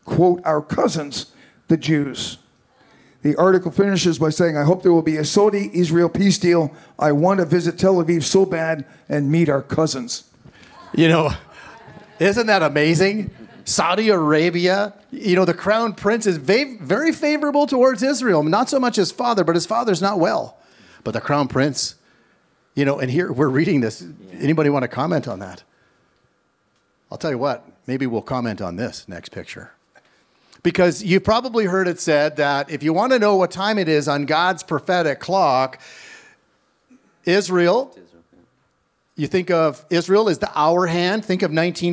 quote, our cousins, the Jews. The article finishes by saying, I hope there will be a Saudi-Israel peace deal. I want to visit Tel Aviv so bad and meet our cousins. You know, isn't that amazing? Saudi Arabia, you know, the crown prince is very favorable towards Israel. Not so much his father, but his father's not well. But the crown prince, you know, and here we're reading this. Anybody want to comment on that? I'll tell you what, maybe we'll comment on this next picture. Because you've probably heard it said that if you want to know what time it is on God's prophetic clock, Israel, you think of Israel as the hour hand, think of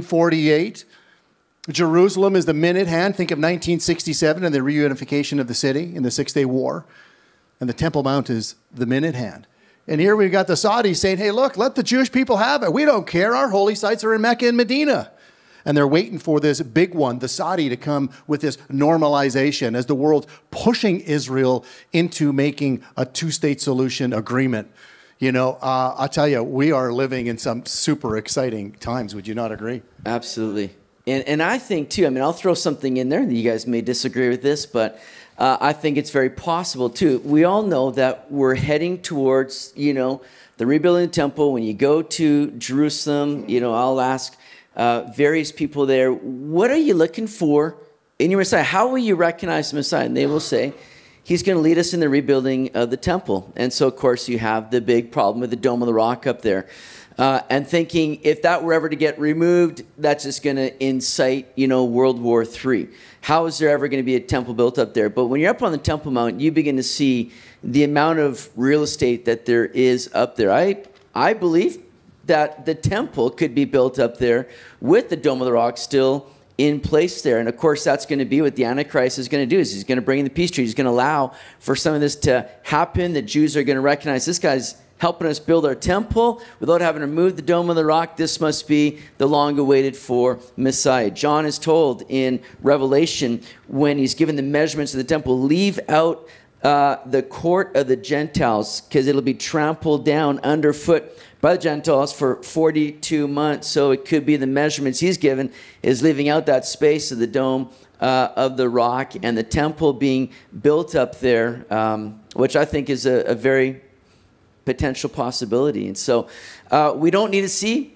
1948. Jerusalem is the minute hand, think of 1967 and the reunification of the city in the Six-Day War. And the Temple Mount is the minute hand. And here we've got the Saudis saying, hey, look, let the Jewish people have it. We don't care. Our holy sites are in Mecca and Medina. And they're waiting for this big one, the Saudi, to come with this normalization as the world's pushing Israel into making a two-state solution agreement. You know, I'll tell you, we are living in some super exciting times. Would you not agree? Absolutely. And I think, too, I mean, I'll throw something in there. You guys may disagree with this, but I think it's very possible, too. We all know that we're heading towards, you know, the rebuilding of the temple. When you go to Jerusalem, you know, I'll ask various people there, what are you looking for in your Messiah? How will you recognize the Messiah? And they will say, he's going to lead us in the rebuilding of the temple. And so, of course, you have the big problem with the Dome of the Rock up there. And thinking if that were ever to get removed, that's just going to incite, you know, World War III. How is there ever going to be a temple built up there? But when you're up on the Temple Mount, you begin to see the amount of real estate that there is up there. I believe that the temple could be built up there with the Dome of the Rock still in place there. And of course, that's going to be what the Antichrist is going to do, is he's going to bring in the peace treaty. He's going to allow for some of this to happen. The Jews are going to recognize this guy's helping us build our temple without having to remove the Dome of the Rock. This must be the long-awaited for Messiah. John is told in Revelation, when he's given the measurements of the temple, leave out the court of the Gentiles, because it'll be trampled down underfoot by the Gentiles for 42 months. So it could be the measurements he's given is leaving out that space of the Dome of the Rock and the temple being built up there, which I think is a very potential possibility. And so we don't need to see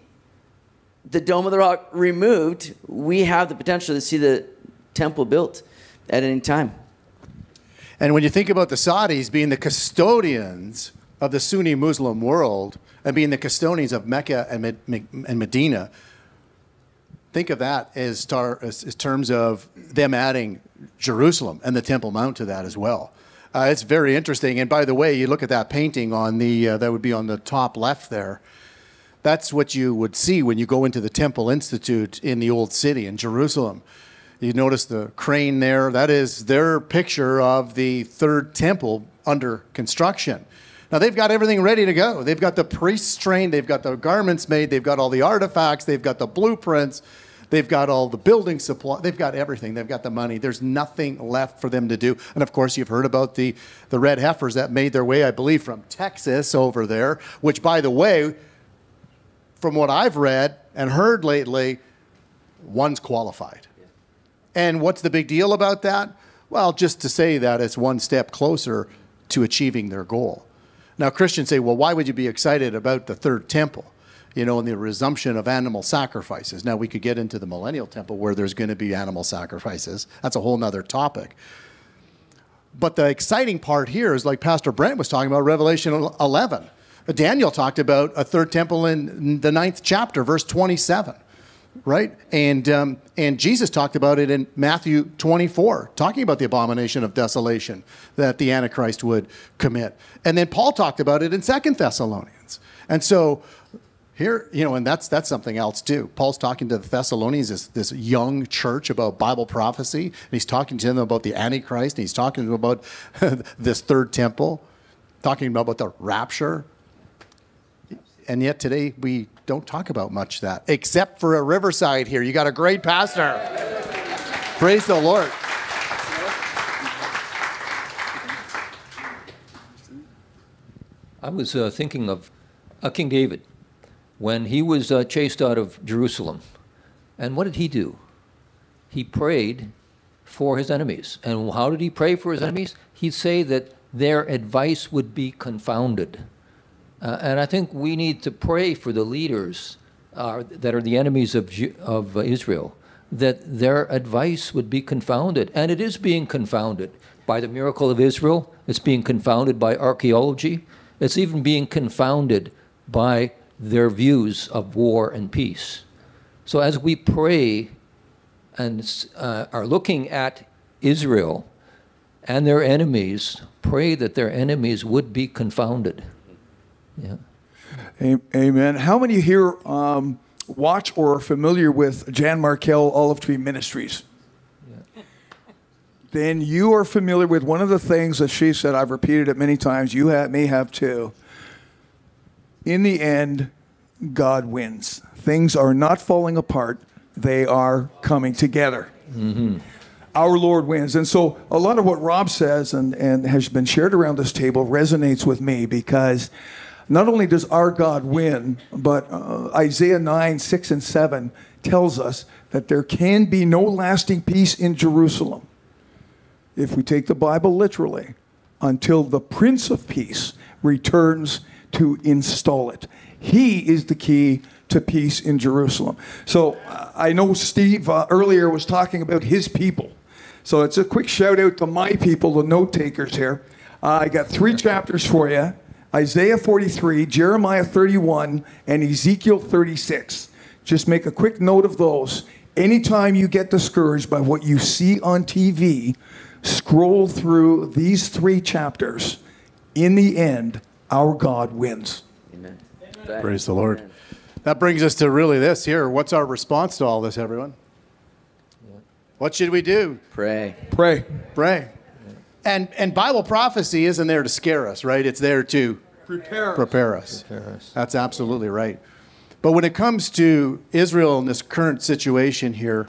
the Dome of the Rock removed. We have the potential to see the temple built at any time. And when you think about the Saudis being the custodians of the Sunni Muslim world and being the custodians of Mecca and Medina, think of that as terms of them adding Jerusalem and the Temple Mount to that as well. It's very interesting. And by the way, you look at that painting on the that would be on the top left there. That's what you would see when you go into the Temple Institute in the Old City in Jerusalem. You notice the crane there. That is their picture of the third temple under construction. Now, they've got everything ready to go. They've got the priests trained. They've got the garments made. They've got all the artifacts. They've got the blueprints. They've got all the building supply. They've got everything. They've got the money. There's nothing left for them to do. And, of course, you've heard about the red heifers that made their way, I believe, from Texas over there, which, by the way, from what I've read and heard lately, one's qualified. And what's the big deal about that? Well, just to say that it's one step closer to achieving their goal. Now, Christians say, well, why would you be excited about the third temple? You know, and the resumption of animal sacrifices. Now, we could get into the millennial temple where there's going to be animal sacrifices. That's a whole nother topic. But the exciting part here is, like Pastor Brent was talking about, Revelation 11. Daniel talked about a third temple in the 9th chapter, verse 27. Right? And Jesus talked about it in Matthew 24, talking about the abomination of desolation that the Antichrist would commit. And then Paul talked about it in 2 Thessalonians. And so here, you know, and that's something else too. Paul's talking to the Thessalonians, this young church, about Bible prophecy. And he's talking to them about the Antichrist. And he's talking to them about this third temple, talking about the rapture. And yet today we don't talk about much that, except for a Riverside here. You got a great pastor. Praise the Lord. I was thinking of King David when he was chased out of Jerusalem. And what did he do? He prayed for his enemies. And how did he pray for his enemies? He'd say that their advice would be confounded. And I think we need to pray for the leaders that are the enemies of Israel, that their advice would be confounded. And it is being confounded by the miracle of Israel. It's being confounded by archaeology. It's even being confounded by their views of war and peace. So as we pray and are looking at Israel and their enemies, pray that their enemies would be confounded. Yeah. Amen. How many here watch or are familiar with Jan Markell Olive Tree Ministries? Yeah. Then you are familiar with one of the things that she said. I've repeated it many times. You may have too. In the end, God wins. Things are not falling apart. They are coming together. Mm-hmm. Our Lord wins. And so a lot of what Rob says and has been shared around this table resonates with me, because not only does our God win, but Isaiah 9, 6, and 7 tells us that there can be no lasting peace in Jerusalem, if we take the Bible literally, until the Prince of Peace returns to install it. He is the key to peace in Jerusalem. So I know Steve earlier was talking about his people. So it's a quick shout out to my people, the note takers here. I got 3 chapters for you. Isaiah 43, Jeremiah 31, and Ezekiel 36. Just make a quick note of those. Anytime you get discouraged by what you see on TV, scroll through these 3 chapters. In the end, our God wins. Amen. Praise the Lord. Amen. That brings us to really this here. What's our response to all this, everyone? What should we do? Pray. Pray. Pray. And Bible prophecy isn't there to scare us, right? It's there to prepare us. That's absolutely right. But when it comes to Israel in this current situation here,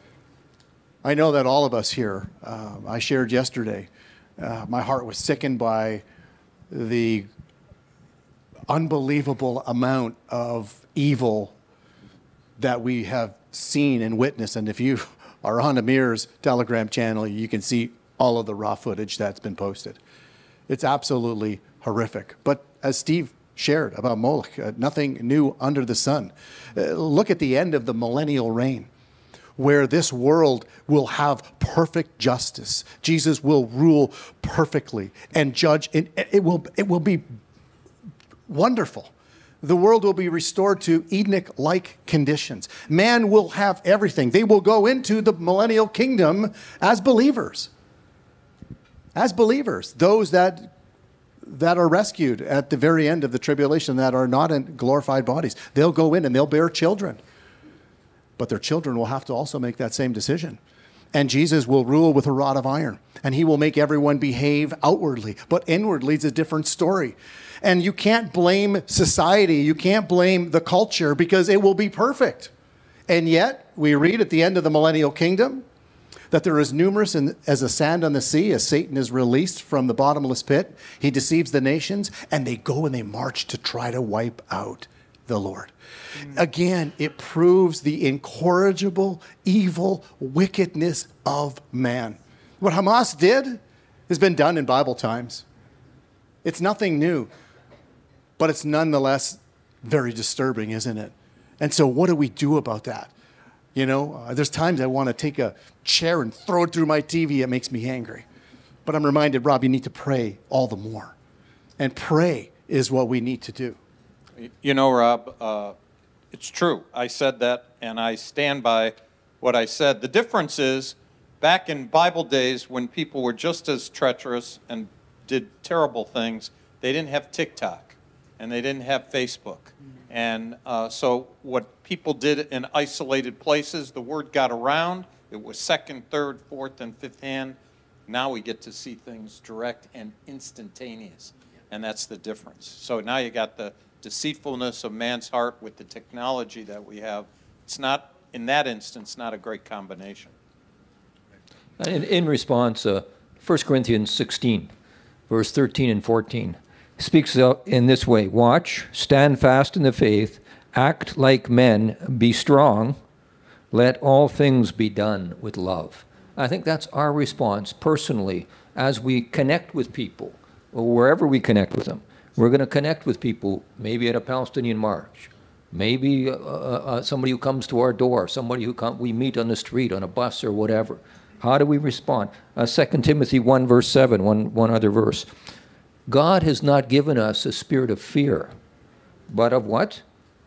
I know that all of us here, I shared yesterday, my heart was sickened by the unbelievable amount of evil that we have seen and witnessed. And if you are on Amir's Telegram channel, you can see all of the raw footage that's been posted. It's absolutely horrific. But as Steve shared about Moloch, nothing new under the sun. Look at the end of the millennial reign, where this world will have perfect justice. Jesus will rule perfectly and judge. It will be wonderful. The world will be restored to Edenic-like conditions. Man will have everything. They will go into the millennial kingdom as believers. As believers, those that are rescued at the very end of the tribulation, that are not in glorified bodies, they'll go in and they'll bear children. But their children will have to also make that same decision. And Jesus will rule with a rod of iron, and he will make everyone behave outwardly, but inwardly it's a different story. And you can't blame society, you can't blame the culture, because it will be perfect. And yet, we read at the end of the millennial kingdom that there is numerous as the sand on the sea, as Satan is released from the bottomless pit. He deceives the nations, and they go and they march to try to wipe out the Lord. Again, it proves the incorrigible, evil wickedness of man. What Hamas did has been done in Bible times. It's nothing new, but it's nonetheless very disturbing, isn't it? And so what do we do about that? You know, there's times I want to take a chair and throw it through my TV. It makes me angry. But I'm reminded, Rob, you need to pray all the more. And pray is what we need to do. You know, Rob, it's true. I said that, and I stand by what I said. The difference is, back in Bible days, when people were just as treacherous and did terrible things, they didn't have TikTok, and they didn't have Facebook. And so what people did in isolated places, the word got around. It was second, third, fourth, and fifth hand. Now we get to see things direct and instantaneous, and that's the difference. So now you got the deceitfulness of man's heart with the technology that we have. It's not, in that instance, not a great combination. In response, 1 Corinthians 16, verse 13 and 14, speaks in this way: watch, stand fast in the faith, act like men, be strong, let all things be done with love. I think that's our response personally as we connect with people, or wherever we connect with them. We're going to connect with people maybe at a Palestinian march, maybe somebody who comes to our door, somebody who we meet on the street, on a bus or whatever. How do we respond? 2 Timothy 1 verse 7, one other verse. God has not given us a spirit of fear, but of what?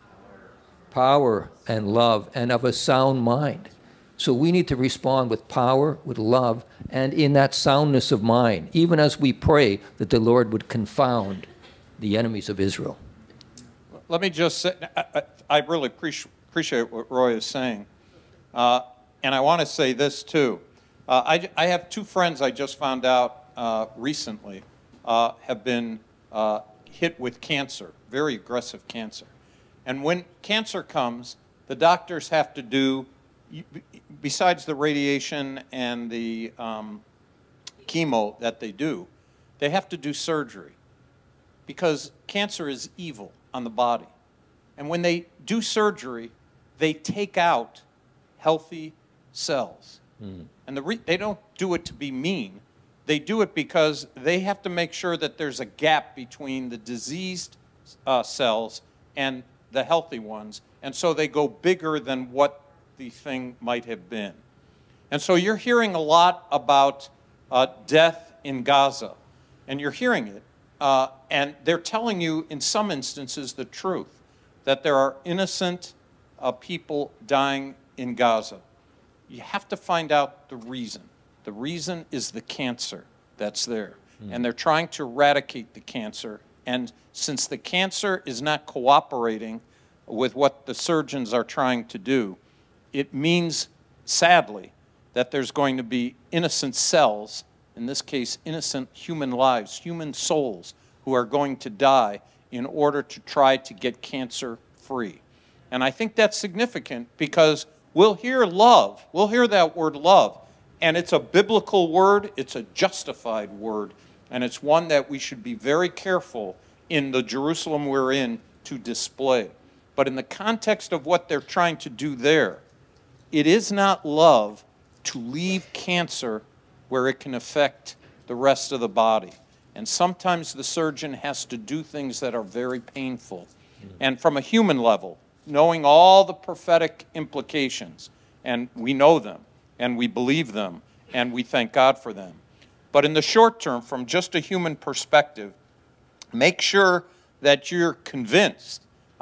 Power and love, and of a sound mind. So we need to respond with power, with love, and in that soundness of mind, even as we pray that the Lord would confound the enemies of Israel. Let me just say, I really appreciate what Roy is saying. And I want to say this too. I have two friends I just found out recently have been hit with cancer, very aggressive cancer. And when cancer comes, the doctors have to do, besides the radiation and the chemo that they do, they have to do surgery because cancer is evil on the body. And when they do surgery, they take out healthy cells. And they don't do it to be mean. They do it because they have to make sure that there's a gap between the diseased cells and the healthy ones. And so they go bigger than what the thing might have been. And so you're hearing a lot about death in Gaza. And you're hearing it. And they're telling you, in some instances, the truth, that there are innocent people dying in Gaza. You have to find out the reason. The reason is the cancer that's there. And they're trying to eradicate the cancer. And since the cancer is not cooperating with what the surgeons are trying to do, it means, sadly, that there's going to be innocent cells, in this case, innocent human lives, human souls, who are going to die in order to try to get cancer free. And I think that's significant because we'll hear love. We'll hear that word love. And it's a biblical word. It's a justified word. And it's one that we should be very careful in the Jerusalem we're in to display. But in the context of what they're trying to do there, it is not love to leave cancer where it can affect the rest of the body. And sometimes the surgeon has to do things that are very painful. And from a human level, knowing all the prophetic implications, and we know them, and we believe them, and we thank God for them. But in the short term, from just a human perspective, make sure that you're convinced,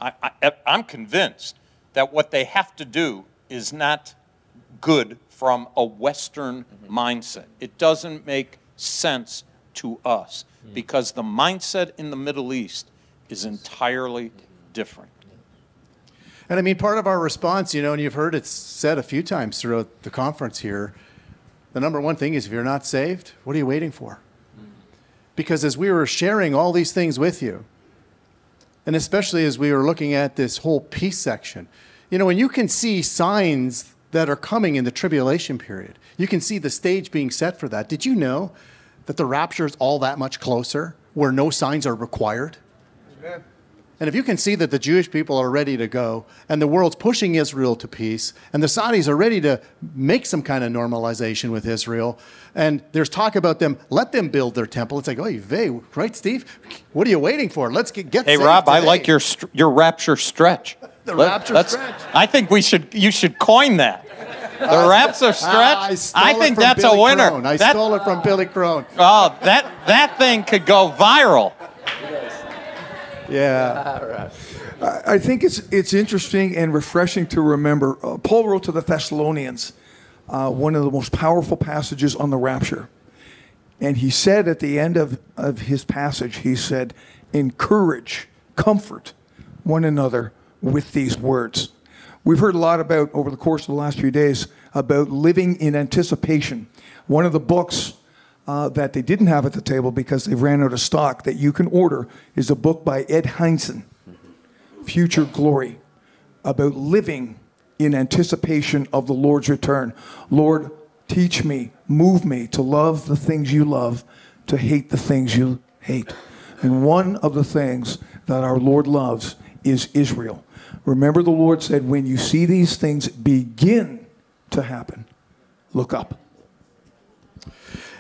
I'm convinced, that what they have to do is not good from a Western mindset. It doesn't make sense to us because the mindset in the Middle East is entirely different. And I mean, part of our response, and you've heard it said a few times throughout the conference here, the number one thing is if you're not saved, what are you waiting for? Because as we were sharing all these things with you, and especially as we were looking at this whole peace section, when you can see signs that are coming in the tribulation period, you can see the stage being set for that. Did you know that the rapture is all that much closer, where no signs are required? Amen. And if you can see that the Jewish people are ready to go, and the world's pushing Israel to peace, and the Saudis are ready to make some kind of normalization with Israel, and there's talk about them, let them build their temple. It's like, oh, right, Steve? What are you waiting for? Let's get Hey, Rob, today. I like your rapture stretch. The rapture stretch. I think you should coin that. The rapture stretch. I think that's Billy a winner. Crone. I stole it from Billy Crone. Oh, that thing could go viral. Yeah. I think it's interesting and refreshing to remember. Paul wrote to the Thessalonians, one of the most powerful passages on the rapture. And he said at the end of his passage, he said, encourage, comfort one another with these words. We've heard a lot about, over the course of the last few days, about living in anticipation. One of the books that they didn't have at the table because they ran out of stock that you can order is a book by Ed Hindson, Future Glory, about living in anticipation of the Lord's return. Lord, teach me, move me to love the things you love, to hate the things you hate. And one of the things that our Lord loves is Israel. Remember, the Lord said, when you see these things begin to happen, look up.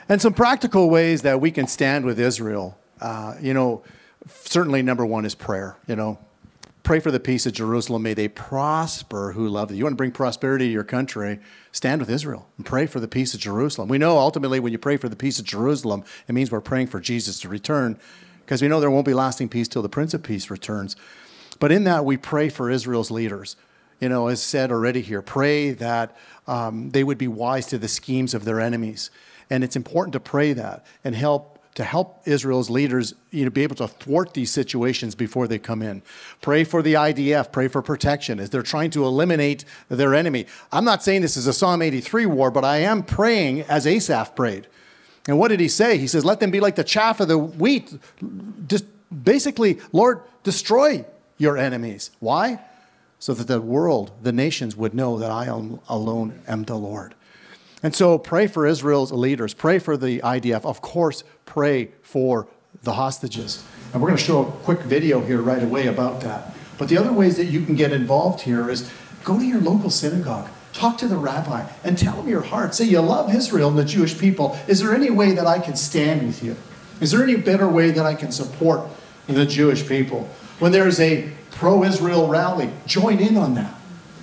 And some practical ways that we can stand with Israel, certainly number one is prayer, Pray for the peace of Jerusalem. May they prosper who love thee. You want to bring prosperity to your country, stand with Israel and pray for the peace of Jerusalem. We know ultimately when you pray for the peace of Jerusalem, it means we're praying for Jesus to return, because we know there won't be lasting peace till the Prince of Peace returns. But in that, we pray for Israel's leaders. As said already here, pray that they would be wise to the schemes of their enemies. And it's important to pray that and help Israel's leaders be able to thwart these situations before they come in. Pray for the IDF, pray for protection as they're trying to eliminate their enemy. I'm not saying this is a Psalm 83 war, but I am praying as Asaph prayed. And what did he say? He says, let them be like the chaff of the wheat. Just basically, Lord, destroy your enemies. Why? So that the world, the nations would know that I alone am the Lord. And so pray for Israel's leaders. Pray for the IDF. Of course, pray for the hostages. And we're going to show a quick video here right away about that. But the other ways that you can get involved here is go to your local synagogue. Talk to the rabbi and tell him your heart. Say you love Israel and the Jewish people. Is there any way that I can stand with you? Is there any better way that I can support the Jewish people? When there's a pro-Israel rally, join in on that.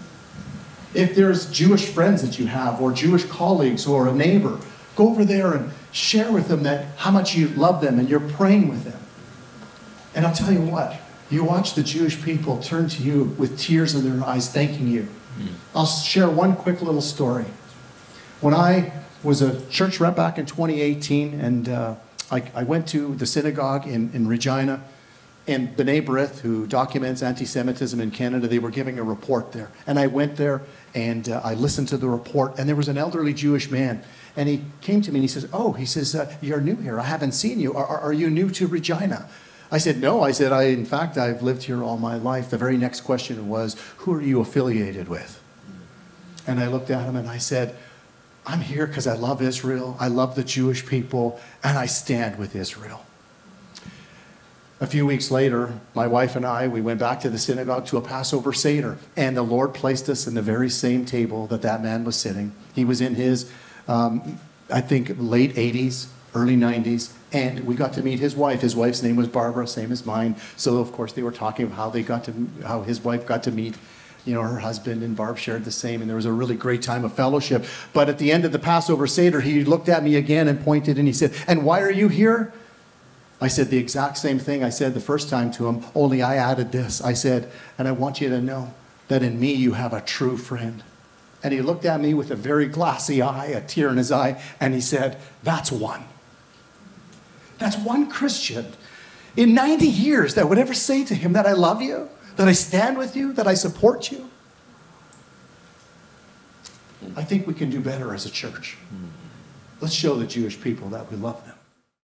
If there's Jewish friends that you have, or Jewish colleagues, or a neighbor, go over there and share with them that how much you love them and you're praying with them. And I'll tell you what, you watch the Jewish people turn to you with tears in their eyes, thanking you. I'll share one quick little story. When I was a church rep back in 2018, and I went to the synagogue in Regina, and B'nai B'rith, who documents anti-Semitism in Canada, they were giving a report there. And I went there, and I listened to the report, and there was an elderly Jewish man. And he came to me, and he says, you're new here. I haven't seen you. Are you new to Regina? I said, no. I said, in fact, I've lived here all my life. The very next question was, who are you affiliated with? And I looked at him, and I said, I'm here because I love Israel. I love the Jewish people, and I stand with Israel. A few weeks later, my wife and I, we went back to the synagogue to a Passover Seder, and the Lord placed us in the very same table that man was sitting. He was in his, I think, late 80s, early 90s, and we got to meet his wife. His wife's name was Barbara, same as mine. So, of course, they were talking about how his wife got to meet her husband, and Barb shared the same, and there was a really great time of fellowship. But at the end of the Passover Seder, he looked at me again and pointed, and he said, and why are you here? I said the exact same thing I said the first time to him, only I added this. I said, and I want you to know that in me you have a true friend. And he looked at me with a very glassy eye, a tear in his eye, and he said, that's one. That's one Christian in 90 years that would ever say to him that I love you, that I stand with you, that I support you. I think we can do better as a church. Let's show the Jewish people that we love them.